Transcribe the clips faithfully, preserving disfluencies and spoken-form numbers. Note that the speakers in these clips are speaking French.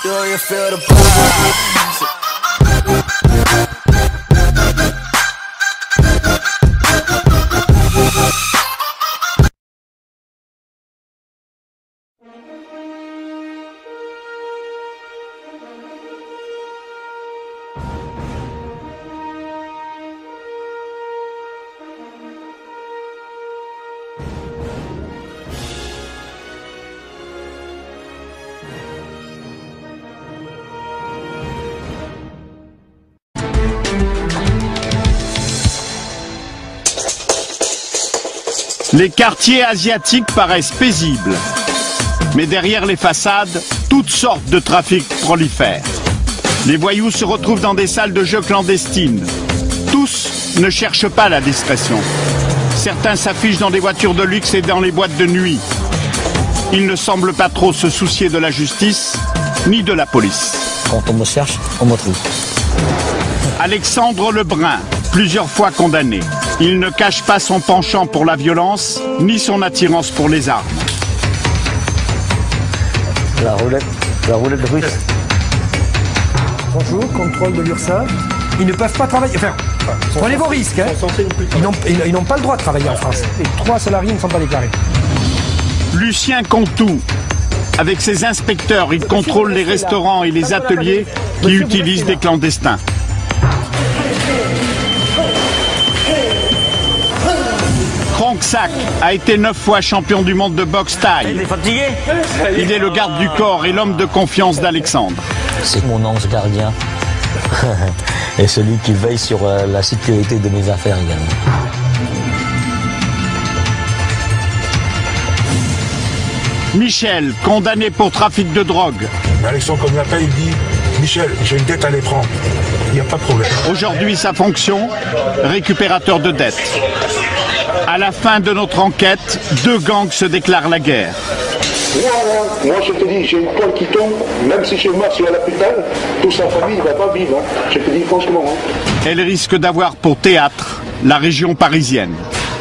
Do you feel the vibes? Les quartiers asiatiques paraissent paisibles, mais derrière les façades, toutes sortes de trafics prolifèrent. Les voyous se retrouvent dans des salles de jeux clandestines. Tous ne cherchent pas la discrétion. Certains s'affichent dans des voitures de luxe et dans les boîtes de nuit. Ils ne semblent pas trop se soucier de la justice, ni de la police. Quand on me cherche, on me trouve. Alexandre Lebrun, plusieurs fois condamné. Il ne cache pas son penchant pour la violence, ni son attirance pour les armes. La roulette, la roulette russe. Bonjour, contrôle de l'URSSAF. Ils ne peuvent pas travailler. Enfin, prenez vos risques. Hein. Ils n'ont pas le droit de travailler en France. Les trois salariés ne sont pas déclarés. Lucien Contou. Avec ses inspecteurs, il contrôle les restaurants et les ateliers qui utilisent des clandestins. Kronksak a été neuf fois champion du monde de boxe thaï. Il est le garde du corps et l'homme de confiance d'Alexandre. C'est mon ange gardien et celui qui veille sur euh, la sécurité de mes affaires également. Michel, condamné pour trafic de drogue. Alexandre, comme l'appelle, il dit « Michel, j'ai une dette à les prendre. Il n'y a pas de problème. » Aujourd'hui, sa fonction, récupérateur de dettes. À la fin de notre enquête, deux gangs se déclarent la guerre. Moi, moi, je te dis, j'ai une poêle qui tombe, même si je meurs sur l'hôpital, toute sa famille ne va pas vivre. Hein. Je te dis franchement. Hein. Elle risque d'avoir pour théâtre la région parisienne.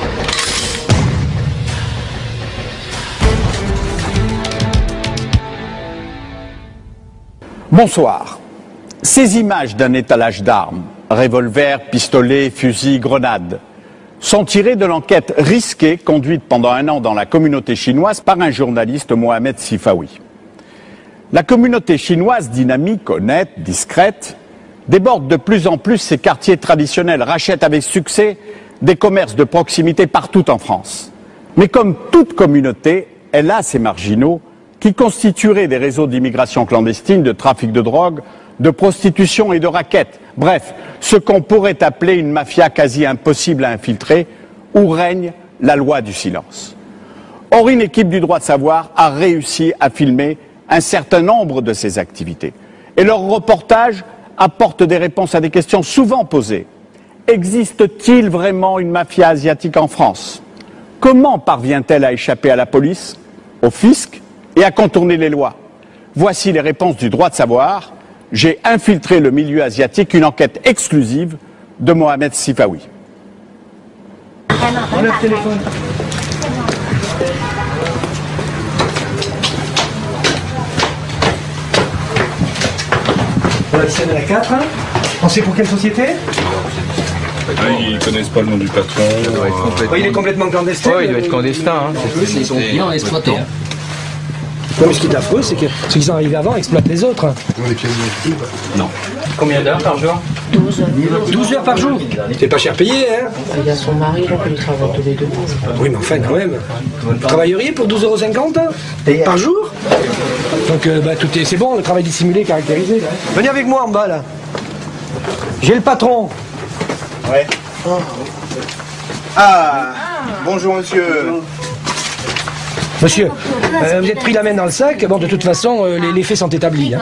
Bonsoir. Ces images d'un étalage d'armes, revolvers, pistolets, fusils, grenades, sont tirées de l'enquête risquée conduite pendant un an dans la communauté chinoise par un journaliste, Mohamed Sifawi. La communauté chinoise, dynamique, honnête, discrète, déborde de plus en plus ses quartiers traditionnels, rachète avec succès des commerces de proximité partout en France. Mais comme toute communauté, elle a ses marginaux qui constitueraient des réseaux d'immigration clandestine, de trafic de drogue, de prostitution et de raquettes. Bref, ce qu'on pourrait appeler une mafia quasi impossible à infiltrer, où règne la loi du silence. Or, une équipe du droit de savoir a réussi à filmer un certain nombre de ces activités. Et leur reportage apporte des réponses à des questions souvent posées. Existe-t-il vraiment une mafia asiatique en France? Comment parvient-elle à échapper à la police, au fisc et à contourner les lois? Voici les réponses du droit de savoir. J'ai infiltré le milieu asiatique, une enquête exclusive de Mohamed Sifawi. On le téléphone. Voilà, c'est de la quatre. On sait pour quelle société? Ah, ils connaissent pas le nom du patron. Ouais, il est complètement clandestin. Ouais, il doit être clandestin. Hein. Ils sont bien exploités. Hein. Non, mais ce qui est affreux, c'est que ceux qui sont arrivés avant exploitent les autres. Non. Combien d'heures par jour? douze. douze heures par jour. C'est pas cher payé, hein? Il y a son mari, donc ils travaillent tous les deux. Oui, mais enfin, quand même. Vous travailleriez pour douze euros cinquante par jour? Donc, euh, bah, tout est, c'est bon, le travail dissimulé, caractérisé. Venez avec moi en bas, là. J'ai le patron. Ouais. Ah, bonjour monsieur. Monsieur, euh, vous êtes pris la main dans le sac. Bon, de toute façon, euh, les, les faits sont établis. Hein.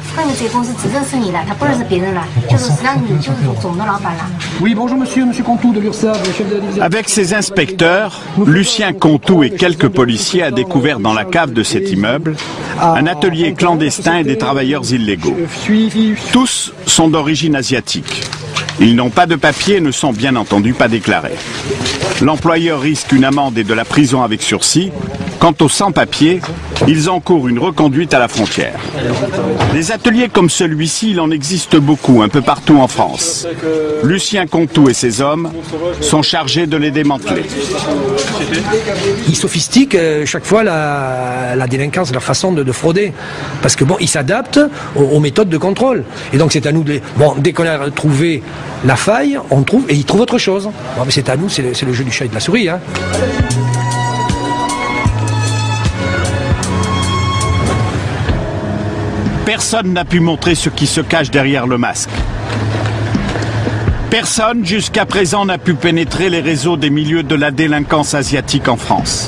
Oui, bonjour monsieur, monsieur Contou de l'URSSAF, le chef de la division. Avec ses inspecteurs, Lucien Contou et quelques policiers a découvert dans la cave de cet immeuble un atelier clandestin et des travailleurs illégaux. Tous sont d'origine asiatique. Ils n'ont pas de papier et ne sont bien entendu pas déclarés. L'employeur risque une amende et de la prison avec sursis, Quant aux sans-papiers, ils encourent une reconduite à la frontière. Des ateliers comme celui-ci, il en existe beaucoup, un peu partout en France. Lucien Contou et ses hommes sont chargés de les démanteler. Ils sophistiquent euh, chaque fois la, la délinquance, leur façon de, de frauder. Parce que bon, ils s'adaptent aux, aux méthodes de contrôle. Et donc c'est à nous de... Bon, dès qu'on a trouvé la faille, on trouve... Et ils trouvent autre chose. Bon, mais c'est à nous, c'est le, c'est le jeu du chat et de la souris, hein. Personne n'a pu montrer ce qui se cache derrière le masque. Personne, jusqu'à présent, n'a pu pénétrer les réseaux des milieux de la délinquance asiatique en France.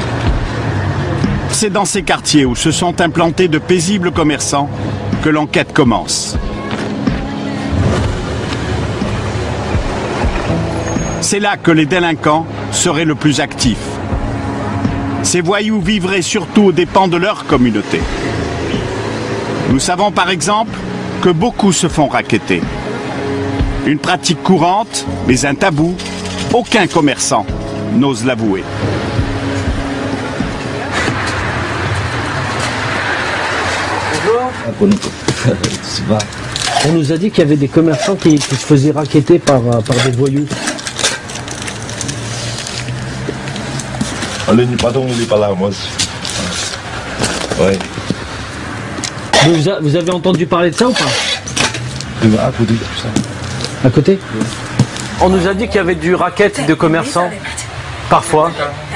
C'est dans ces quartiers où se sont implantés de paisibles commerçants que l'enquête commence. C'est là que les délinquants seraient le plus actifs. Ces voyous vivraient surtout aux dépens de leur communauté. Nous savons par exemple que beaucoup se font racketter. Une pratique courante, mais un tabou, aucun commerçant n'ose l'avouer. On nous a dit qu'il y avait des commerçants qui, qui se faisaient racketter par, par des voyous. Le patron, il n'est pas là, moi. Ouais. Vous, a, vous avez entendu parler de ça ou pas? À côté, tout ça. À côté? On nous a dit qu'il y avait du racket de commerçants. Parfois.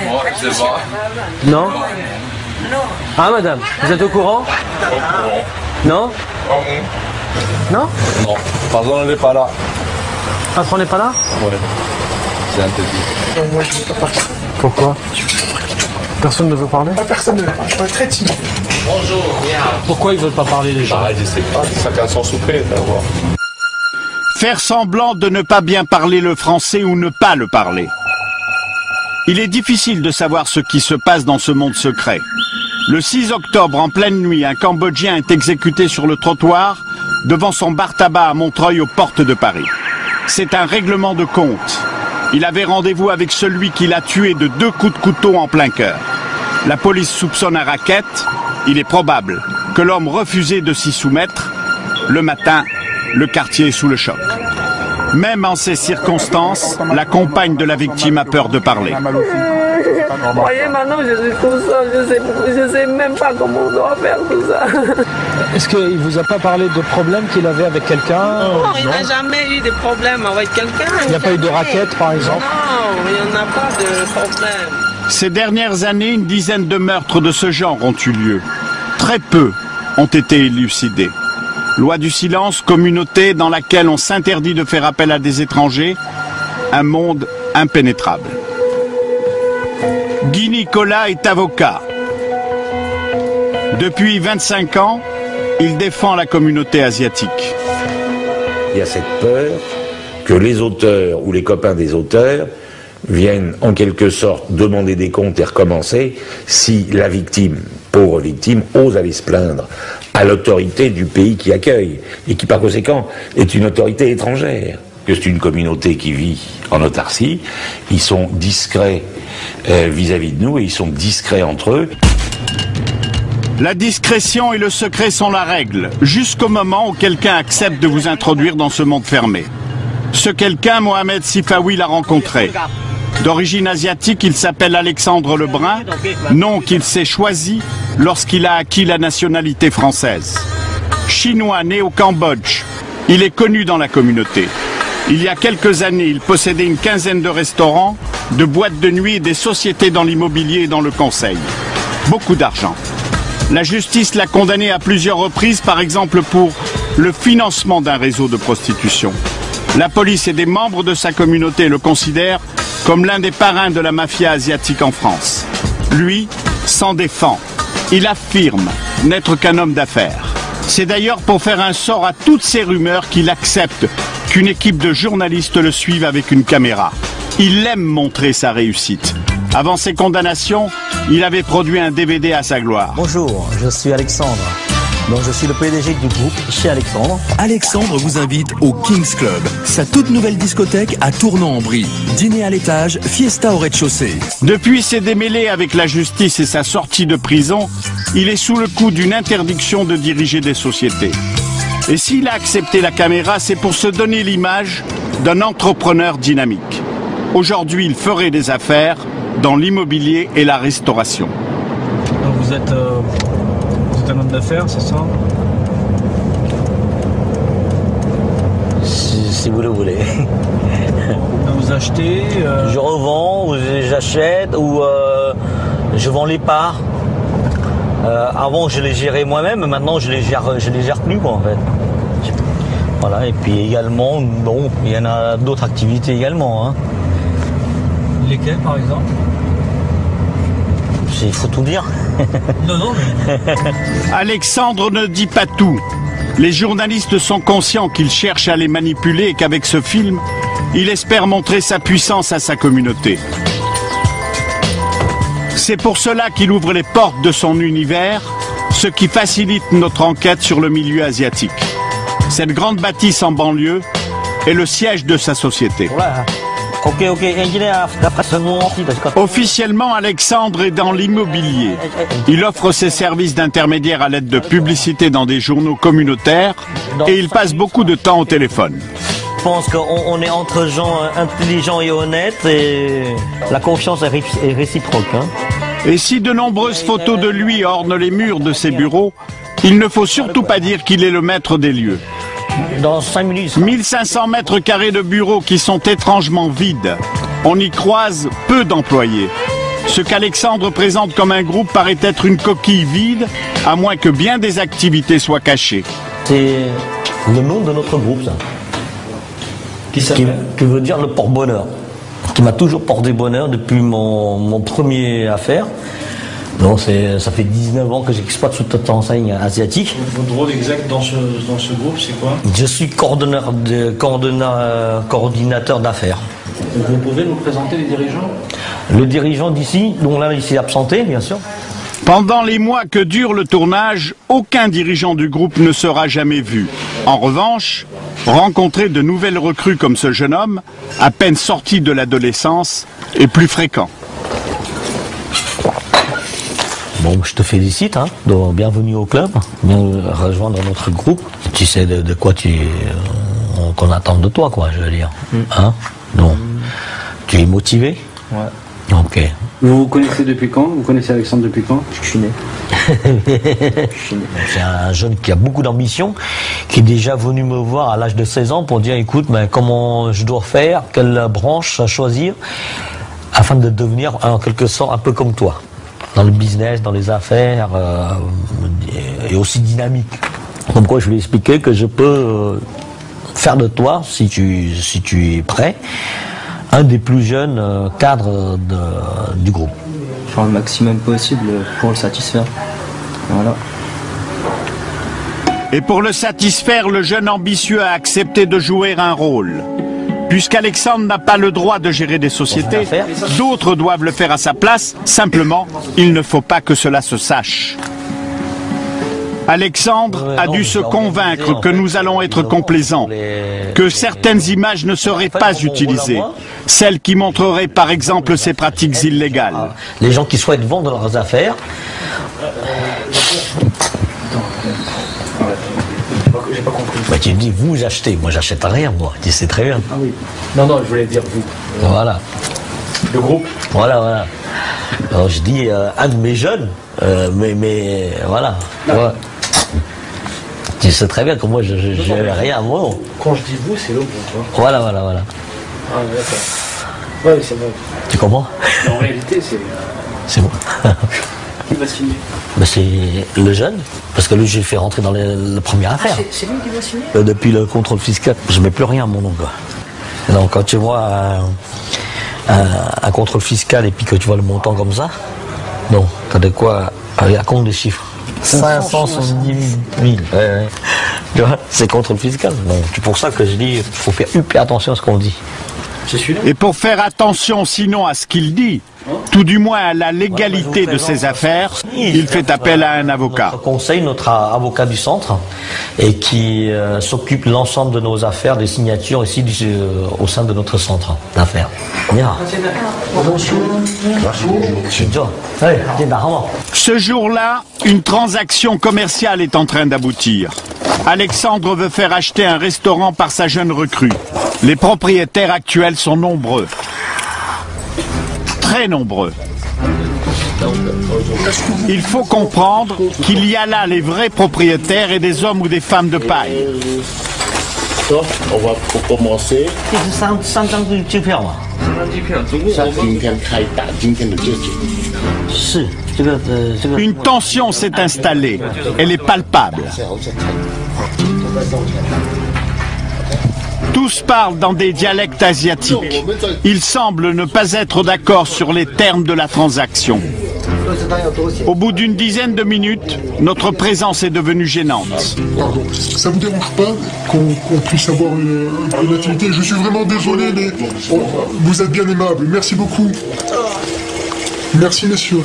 Non? Ah, madame, vous êtes au courant? Non? Non? Non, le patron n'est pas là. Le patron n'est pas là? Ouais. C'est interdit. Moi, je ne veux pas parler. Pourquoi? Personne ne veut parler? Personne ne veut parler. Je suis très timide. Bonjour. Pourquoi ils ne veulent pas parler, les gens? Ah, je sais pas. Chacun son soufflet, d'abord. Faire semblant de ne pas bien parler le français ou ne pas le parler. Il est difficile de savoir ce qui se passe dans ce monde secret. Le six octobre, en pleine nuit, un Cambodgien est exécuté sur le trottoir devant son bar tabac à Montreuil aux portes de Paris. C'est un règlement de compte. Il avait rendez-vous avec celui qui l'a tué de deux coups de couteau en plein cœur. La police soupçonne un racket. Il est probable que l'homme refusait de s'y soumettre. Le matin, le quartier est sous le choc. Même en ces circonstances, la compagne de la victime a peur de parler. Voyez, maintenant je suis tout seul, je sais, je sais même pas comment on doit faire tout ça. Est-ce qu'il ne vous a pas parlé de problèmes qu'il avait avec quelqu'un? Non, il n'a jamais eu de problème avec quelqu'un. Il n'y a pas eu de raquette, par exemple? Non, il n'y en a pas de problème. Ces dernières années, une dizaine de meurtres de ce genre ont eu lieu. Très peu ont été élucidés. Loi du silence, communauté dans laquelle on s'interdit de faire appel à des étrangers, un monde impénétrable. Guy Nicolas est avocat. Depuis vingt-cinq ans, il défend la communauté asiatique. Il y a cette peur que les auteurs ou les copains des auteurs viennent en quelque sorte demander des comptes et recommencer si la victime, pauvre victime, ose aller se plaindre à l'autorité du pays qui accueille et qui par conséquent est une autorité étrangère. Que c'est une communauté qui vit en autarcie, ils sont discrets euh, vis-à-vis de nous et ils sont discrets entre eux. La discrétion et le secret sont la règle, jusqu'au moment où quelqu'un accepte de vous introduire dans ce monde fermé. Ce quelqu'un, Mohamed Sifawi, l'a rencontré. D'origine asiatique, il s'appelle Alexandre Lebrun, nom qu'il s'est choisi lorsqu'il a acquis la nationalité française. Chinois né au Cambodge, il est connu dans la communauté. Il y a quelques années, il possédait une quinzaine de restaurants, de boîtes de nuit et des sociétés dans l'immobilier et dans le conseil. Beaucoup d'argent. La justice l'a condamné à plusieurs reprises, par exemple pour le financement d'un réseau de prostitution. La police et des membres de sa communauté le considèrent comme l'un des parrains de la mafia asiatique en France. Lui s'en défend. Il affirme n'être qu'un homme d'affaires. C'est d'ailleurs pour faire un sort à toutes ces rumeurs qu'il accepte qu'une équipe de journalistes le suive avec une caméra. Il aime montrer sa réussite. Avant ses condamnations, il avait produit un D V D à sa gloire. Bonjour, je suis Alexandre. Donc je suis le P D G du groupe chez Alexandre. Alexandre vous invite au King's Club, sa toute nouvelle discothèque à Tournan-en-Brie. Dîner à l'étage, fiesta au rez-de-chaussée. Depuis ses démêlés avec la justice et sa sortie de prison, il est sous le coup d'une interdiction de diriger des sociétés. Et s'il a accepté la caméra, c'est pour se donner l'image d'un entrepreneur dynamique. Aujourd'hui, il ferait des affaires dans l'immobilier et la restauration. Donc vous êtes, euh, vous êtes un homme d'affaires, c'est ça? Si, si vous le voulez. Vous achetez euh... Je revends, ou j'achète, ou euh, je vends les parts. Euh, avant, je les gérais moi-même, maintenant, je les gère, je les gère plus, quoi, en fait. Voilà, et puis également, bon, il y en a d'autres activités également. Hein. Lesquelles, par exemple? Il faut tout dire. Non, non, mais... Alexandre ne dit pas tout. Les journalistes sont conscients qu'il cherche à les manipuler et qu'avec ce film, il espère montrer sa puissance à sa communauté. C'est pour cela qu'il ouvre les portes de son univers, ce qui facilite notre enquête sur le milieu asiatique. Cette grande bâtisse en banlieue est le siège de sa société. Ok, ok. Officiellement, Alexandre est dans l'immobilier. Il offre ses services d'intermédiaire à l'aide de publicités dans des journaux communautaires et il passe beaucoup de temps au téléphone. Je pense qu'on est entre gens intelligents et honnêtes et la confiance est réciproque. Hein. Et si de nombreuses photos de lui ornent les murs de ses bureaux, il ne faut surtout pas dire qu'il est le maître des lieux. Dans cinq minutes. mille cinq cents mètres carrés de bureaux qui sont étrangement vides. On y croise peu d'employés. Ce qu'Alexandre présente comme un groupe paraît être une coquille vide, à moins que bien des activités soient cachées. C'est le nom de notre groupe, ça. Qui, qui, qui veut dire le porte-bonheur. Qui m'a toujours porté bonheur depuis mon, mon premier affaire. Donc ça fait dix-neuf ans que j'exploite sous cette enseigne asiatique. Votre rôle exact dans ce, dans ce groupe, c'est quoi? Je suis coordonnateur, de, coordonnateur, coordinateur d'affaires. Vous pouvez nous présenter les dirigeants? Le dirigeant d'ici, dont là, il s'est absenté, bien sûr. Pendant les mois que dure le tournage, aucun dirigeant du groupe ne sera jamais vu. En revanche, rencontrer de nouvelles recrues comme ce jeune homme, à peine sorti de l'adolescence, est plus fréquent. Bon, je te félicite, hein. Donc, bienvenue au club, bien rejoindre notre groupe. Tu sais de, de quoi tu euh, qu'on attend de toi, quoi, je veux dire. Mm. Hein. Donc, mm. Tu es motivé? Ouais. Ok. Vous vous connaissez depuis quand? Vous connaissez Alexandre depuis quand? Je suis né. C'est un jeune qui a beaucoup d'ambition, qui est déjà venu me voir à l'âge de seize ans pour dire, écoute, ben, comment je dois faire, quelle branche choisir, afin de devenir en quelque sorte un peu comme toi. Dans le business, dans les affaires, euh, et aussi dynamique. Comme quoi je lui ai expliqué que je peux euh, faire de toi, si tu, si tu es prêt, un des plus jeunes euh, cadres de, du groupe. Faire le maximum possible pour le satisfaire. Voilà. Et pour le satisfaire, le jeune ambitieux a accepté de jouer un rôle. Puisqu'Alexandre n'a pas le droit de gérer des sociétés, d'autres doivent le faire à sa place. Simplement, il ne faut pas que cela se sache. Alexandre a dû se convaincre que nous allons être complaisants, que certaines images ne seraient pas utilisées, celles qui montreraient par exemple ses pratiques illégales. Les gens qui souhaitent vendre leurs affaires... J'ai pas compris. Bah, tu me dis, vous achetez, moi j'achète rien, moi, tu sais très bien. Ah oui. Non, non, je voulais dire vous. Voilà. Le groupe. Voilà, voilà. Alors je dis, euh, un de mes jeunes, euh, mais, mais voilà. Ouais. Tu sais très bien que moi je n'avais rien à moi. Quand je dis vous, c'est le groupe. Hein. Voilà, voilà, voilà. Ah, d'accord. Oui, c'est vrai. Tu comprends? En réalité, c'est. C'est moi. Qui va signer? Ben c'est le jeune, parce que lui j'ai fait rentrer dans les, la première affaire. Ah, c'est lui qui va signer? euh, Depuis le contrôle fiscal, je mets plus rien à mon nom. Quoi. Donc quand tu vois un, un, un contrôle fiscal et puis que tu vois le montant comme ça, non, t'as de quoi aller à compte des chiffres. cinq cent soixante-dix mille. Ouais, ouais. Tu vois, c'est contrôle fiscal. Donc c'est pour ça que je dis, il faut faire hyper attention à ce qu'on dit. Et pour faire attention sinon à ce qu'il dit, tout du moins à la légalité de ses affaires, il fait appel à un avocat. Notre conseil, notre avocat du centre, et qui euh, s'occupe de l'ensemble de nos affaires, des signatures ici du, euh, au sein de notre centre d'affaires. Ce jour-là, une transaction commerciale est en train d'aboutir. Alexandre veut faire acheter un restaurant par sa jeune recrue. Les propriétaires actuels sont nombreux. Très nombreux. Il faut comprendre qu'il y a là les vrais propriétaires et des hommes ou des femmes de paille. On va commencer. Une tension s'est installée. Elle est palpable. Tous parlent dans des dialectes asiatiques. Ils semblent ne pas être d'accord sur les termes de la transaction. Au bout d'une dizaine de minutes, notre présence est devenue gênante. Pardon, ça vous dérange pas qu'on qu'on puisse avoir une, une activité? Je suis vraiment désolé, mais oh, vous êtes bien aimable. Merci beaucoup. Merci, monsieur.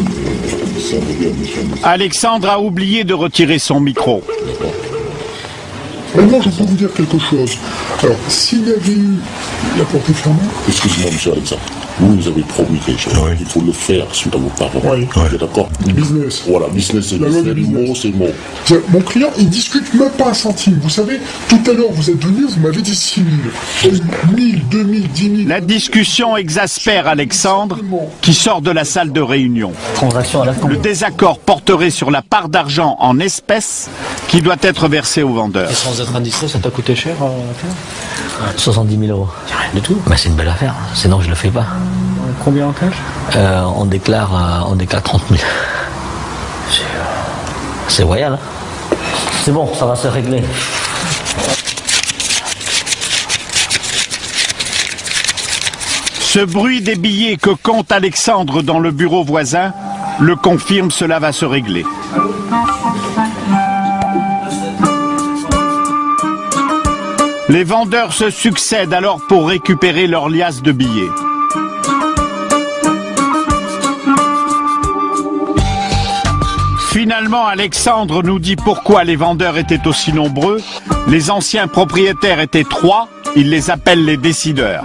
Alexandre a oublié de retirer son micro. Maintenant, je peux vous dire quelque chose. Alors, s'il y avait eu la porte est fermée... Excusez-moi, monsieur Alexandre. Vous nous avez promis quelque chose. Oui. Il faut le faire suite à vos paroles. Oui. Oui. D'accord. Business. Voilà, business, c'est business. Le mot, c'est le mot. Mon client, il discute même pas un centime. Vous savez, tout à l'heure, vous êtes venu, vous m'avez dit six mille. mille, deux mille, dix mille... La discussion exaspère Alexandre, qui sort de la salle de réunion. Transaction à la Le désaccord porterait sur la part d'argent en espèces qui doit être versée au vendeur. Et sans être indiscret, ça t'a coûté cher à faire? soixante-dix mille euros. Rien du tout. Bah, c'est une belle affaire, sinon je le fais pas. Combien en cash? euh, on, déclare, euh, on déclare trente mille. C'est royal. Hein, c'est bon, ça va se régler. Ce bruit des billets que compte Alexandre dans le bureau voisin le confirme, cela va se régler. Les vendeurs se succèdent alors pour récupérer leur liasse de billets. Finalement, Alexandre nous dit pourquoi les vendeurs étaient aussi nombreux. Les anciens propriétaires étaient trois, il les appelle les décideurs.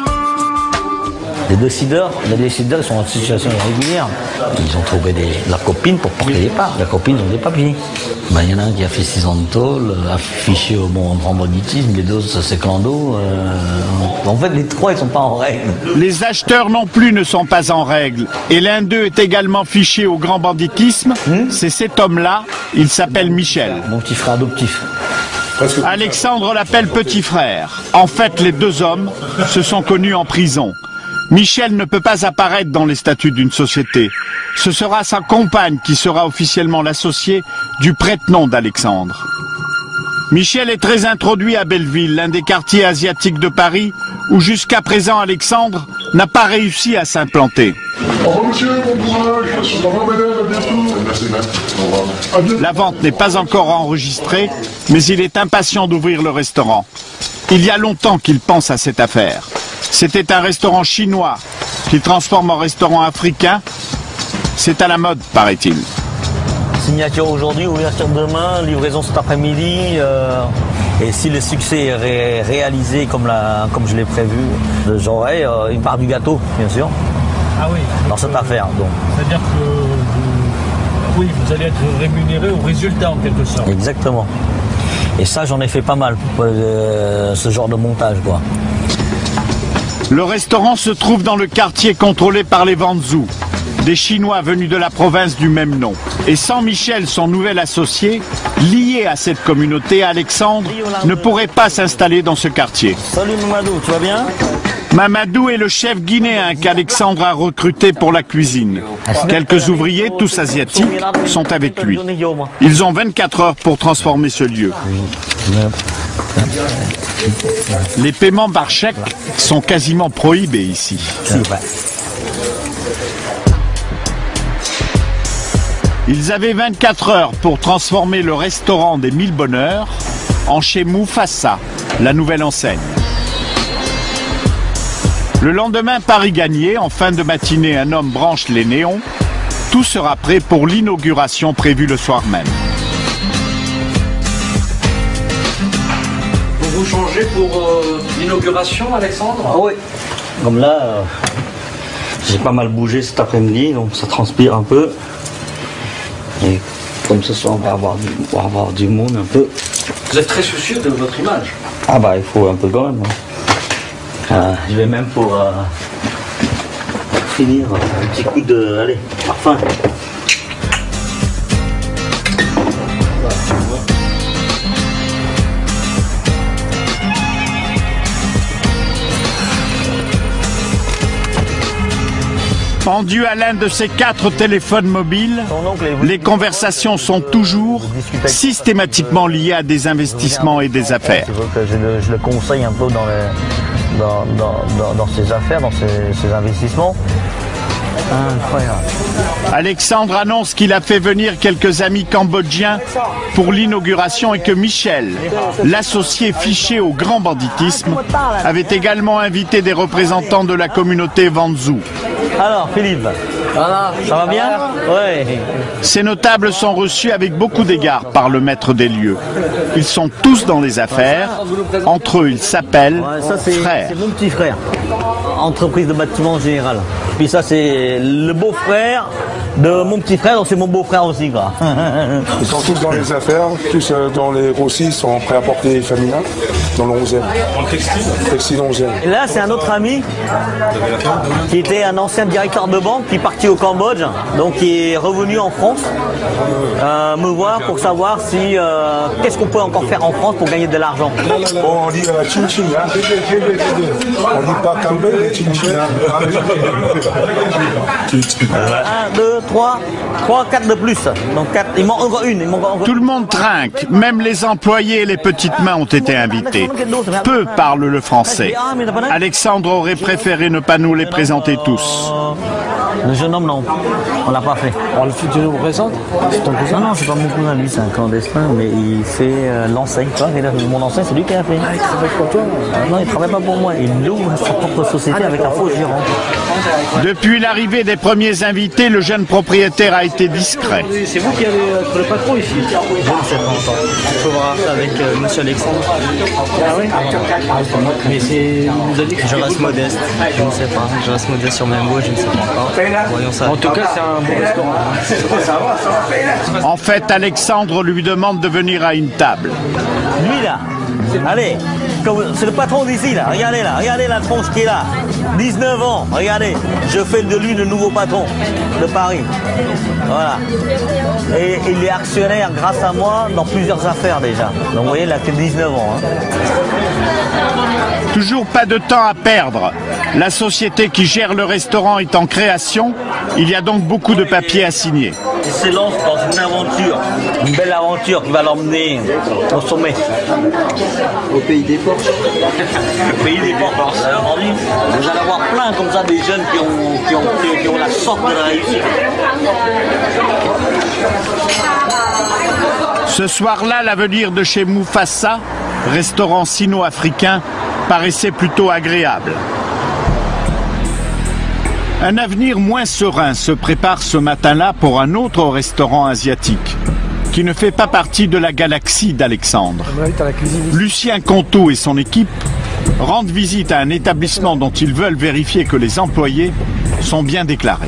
Les décideurs, les décideurs sont en situation irrégulière. Ils ont trouvé des, la copine pour porter les parts. La copine ont des papiers. Ben, il y en a un qui a fait six ans de tôle, affiché au bon endroit banditisme, les deux c'est clando. Euh, en fait, les trois ils sont pas en règle. Les acheteurs non plus ne sont pas en règle. Et l'un d'eux est également fiché au grand banditisme. Hmm? C'est cet homme-là, il s'appelle Michel. Mon petit frère adoptif. Alexandre l'appelle petit frère. En fait, les deux hommes se sont connus en prison. Michel ne peut pas apparaître dans les statuts d'une société. Ce sera sa compagne qui sera officiellement l'associée du prête-nom d'Alexandre. Michel est très introduit à Belleville, l'un des quartiers asiatiques de Paris, où jusqu'à présent Alexandre n'a pas réussi à s'implanter. Au revoir monsieur, bon courage. Au revoir madame, à bientôt. Merci, au revoir. La vente n'est pas encore enregistrée, mais il est impatient d'ouvrir le restaurant. Il y a longtemps qu'il pense à cette affaire. C'était un restaurant chinois qu'il transforme en restaurant africain. C'est à la mode, paraît-il. Signature aujourd'hui, ouverture demain, livraison cet après-midi. Euh, et si le succès est ré réalisé comme, la, comme je l'ai prévu, j'aurai euh, une part du gâteau, bien sûr. Ah oui. Dans cette affaire. C'est-à-dire que vous, oui, vous allez être rémunéré au résultat en quelque sorte. Exactement. Et ça, j'en ai fait pas mal, euh, ce genre de montage, quoi. Le restaurant se trouve dans le quartier contrôlé par les Wanzhou, des Chinois venus de la province du même nom. Et sans Michel, son nouvel associé, lié à cette communauté, Alexandre ne pourrait pas s'installer dans ce quartier. Salut Mamadou, tu vas bien? Mamadou est le chef guinéen qu'Alexandre a recruté pour la cuisine. Quelques ouvriers, tous asiatiques, sont avec lui. Ils ont vingt-quatre heures pour transformer ce lieu. Les paiements par chèque sont quasiment prohibés ici. Ils avaient vingt-quatre heures pour transformer le restaurant des Mille Bonheurs en chez Mufasa, la nouvelle enseigne. Le lendemain, Paris gagné, en fin de matinée, un homme branche les néons. Tout sera prêt pour l'inauguration prévue le soir même. Vous vous changez pour euh, l'inauguration, Alexandre? Ah oui. Comme là, euh, j'ai pas mal bougé cet après-midi, donc ça transpire un peu. Et comme ce soir, on va avoir du, on va avoir du monde un peu. Vous êtes très soucieux de votre image. Ah bah il faut un peu quand même. Euh, je vais même pour euh, finir un petit coup de, allez, parfum. Pendu à l'un de ces quatre téléphones mobiles, les conversations sont toujours systématiquement liées à des investissements et des affaires. Je le, je le conseille un peu dans, les, dans, dans, dans, dans ses affaires, dans ses, ses investissements. Incroyable. Alexandre annonce qu'il a fait venir quelques amis cambodgiens pour l'inauguration et que Michel, l'associé fiché au grand banditisme, avait également invité des représentants de la communauté Vanzou. Alors Philippe, voilà, ça va bien? Ouais. Ces notables sont reçus avec beaucoup d'égards par le maître des lieux. Ils sont tous dans les affaires. Entre eux, ils s'appellent ouais, ça, frères. C'est mon petit frère. Entreprise de bâtiment en général. Puis ça, c'est le beau-frère de mon petit frère, donc c'est mon beau-frère aussi, quoi. Ils sont tous dans les affaires, tous dans les grossistes, sont prêts à porter féminin, dans le onzième. Dans le textile Textile onzième. Et là, c'est un autre ami qui était un ancien directeur de banque qui est parti au Cambodge, donc qui est revenu en France euh, me voir pour savoir si euh, qu'est-ce qu'on peut encore faire en France pour gagner de l'argent. Bon, on dit euh, chin chin, hein. On dit pas Cambé, mais chin chin. un, deux, trois, trois, quatre de plus. Donc quatre, il manque encore une. Il manque encore... Tout le monde trinque, même les employés et les petites mains ont été invités. Peu parlent le français. Alexandre aurait préféré ne pas nous les présenter tous. Le jeune homme, non. On l'a pas fait. On le fait, tu nous présentes? C'est ton cousin? Non, non, c'est pas mon cousin, lui, c'est un clandestin, mais il fait euh, l'enseigne. Tu vois, mon enseigne, c'est lui qui a fait. Ah, il travaille pour toi? Ah, non, il travaille pas pour moi. Il loue sa propre société avec un faux gérant. Depuis l'arrivée des premiers invités, le jeune propriétaire a été discret. C'est vous qui avez euh, le patron ici? Je ne sais pas encore. Il faut voir ça avec euh, monsieur Alexandre. Ah oui? Mais c'est... Vous avez dit que je reste modeste. Je ne sais pas. Je reste modeste sur mes mots, je ne sais pas encore. Voyons ça. En tout cas, c'est un bon restaurant. En fait, Alexandre lui demande de venir à une table. Lui là, allez, c'est le patron d'ici là, regardez là, regardez la tronche qui est là. dix-neuf ans, regardez, je fais de lui le nouveau patron de Paris. Voilà. Et il est actionnaire grâce à moi dans plusieurs affaires déjà. Donc vous voyez, il a que dix-neuf ans. Hein. Toujours pas de temps à perdre. La société qui gère le restaurant est en création. Il y a donc beaucoup de papiers à signer. Il se lance dans une aventure, une belle aventure qui va l'emmener au sommet. Au pays des Porsche. Au pays des Porsche. Alors, vous allez avoir plein comme ça des jeunes qui ont, qui ont, qui, qui ont la sorte de la réussite. Ce soir-là, l'avenir de chez Mufasa, restaurant sino-africain, paraissait plutôt agréable. Un avenir moins serein se prépare ce matin-là pour un autre restaurant asiatique, qui ne fait pas partie de la galaxie d'Alexandre. Lucien Conto et son équipe rendent visite à un établissement dont ils veulent vérifier que les employés sont bien déclarés.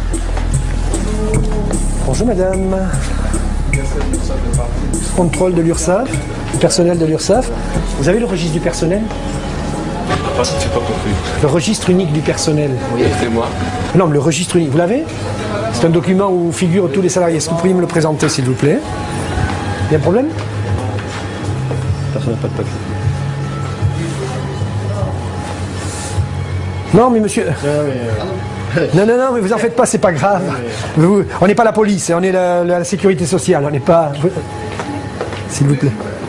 Bonjour madame. Contrôle de l'URSSAF, le personnel de l'URSSAF. Vous avez le registre du personnel? C'est pas compris. Le registre unique du personnel. Oui, c'est moi. Non, mais le registre unique, vous l'avez? C'est un document où figurent tous les salariés. Est-ce que vous pourriez me le présenter, s'il vous plaît? Il y a un problème? Personne n'a pas de papier. Non, mais monsieur... Non, non, non, mais vous en faites pas, c'est pas grave. Vous, on n'est pas la police, on est la, la sécurité sociale, on n'est pas... S'il vous plaît.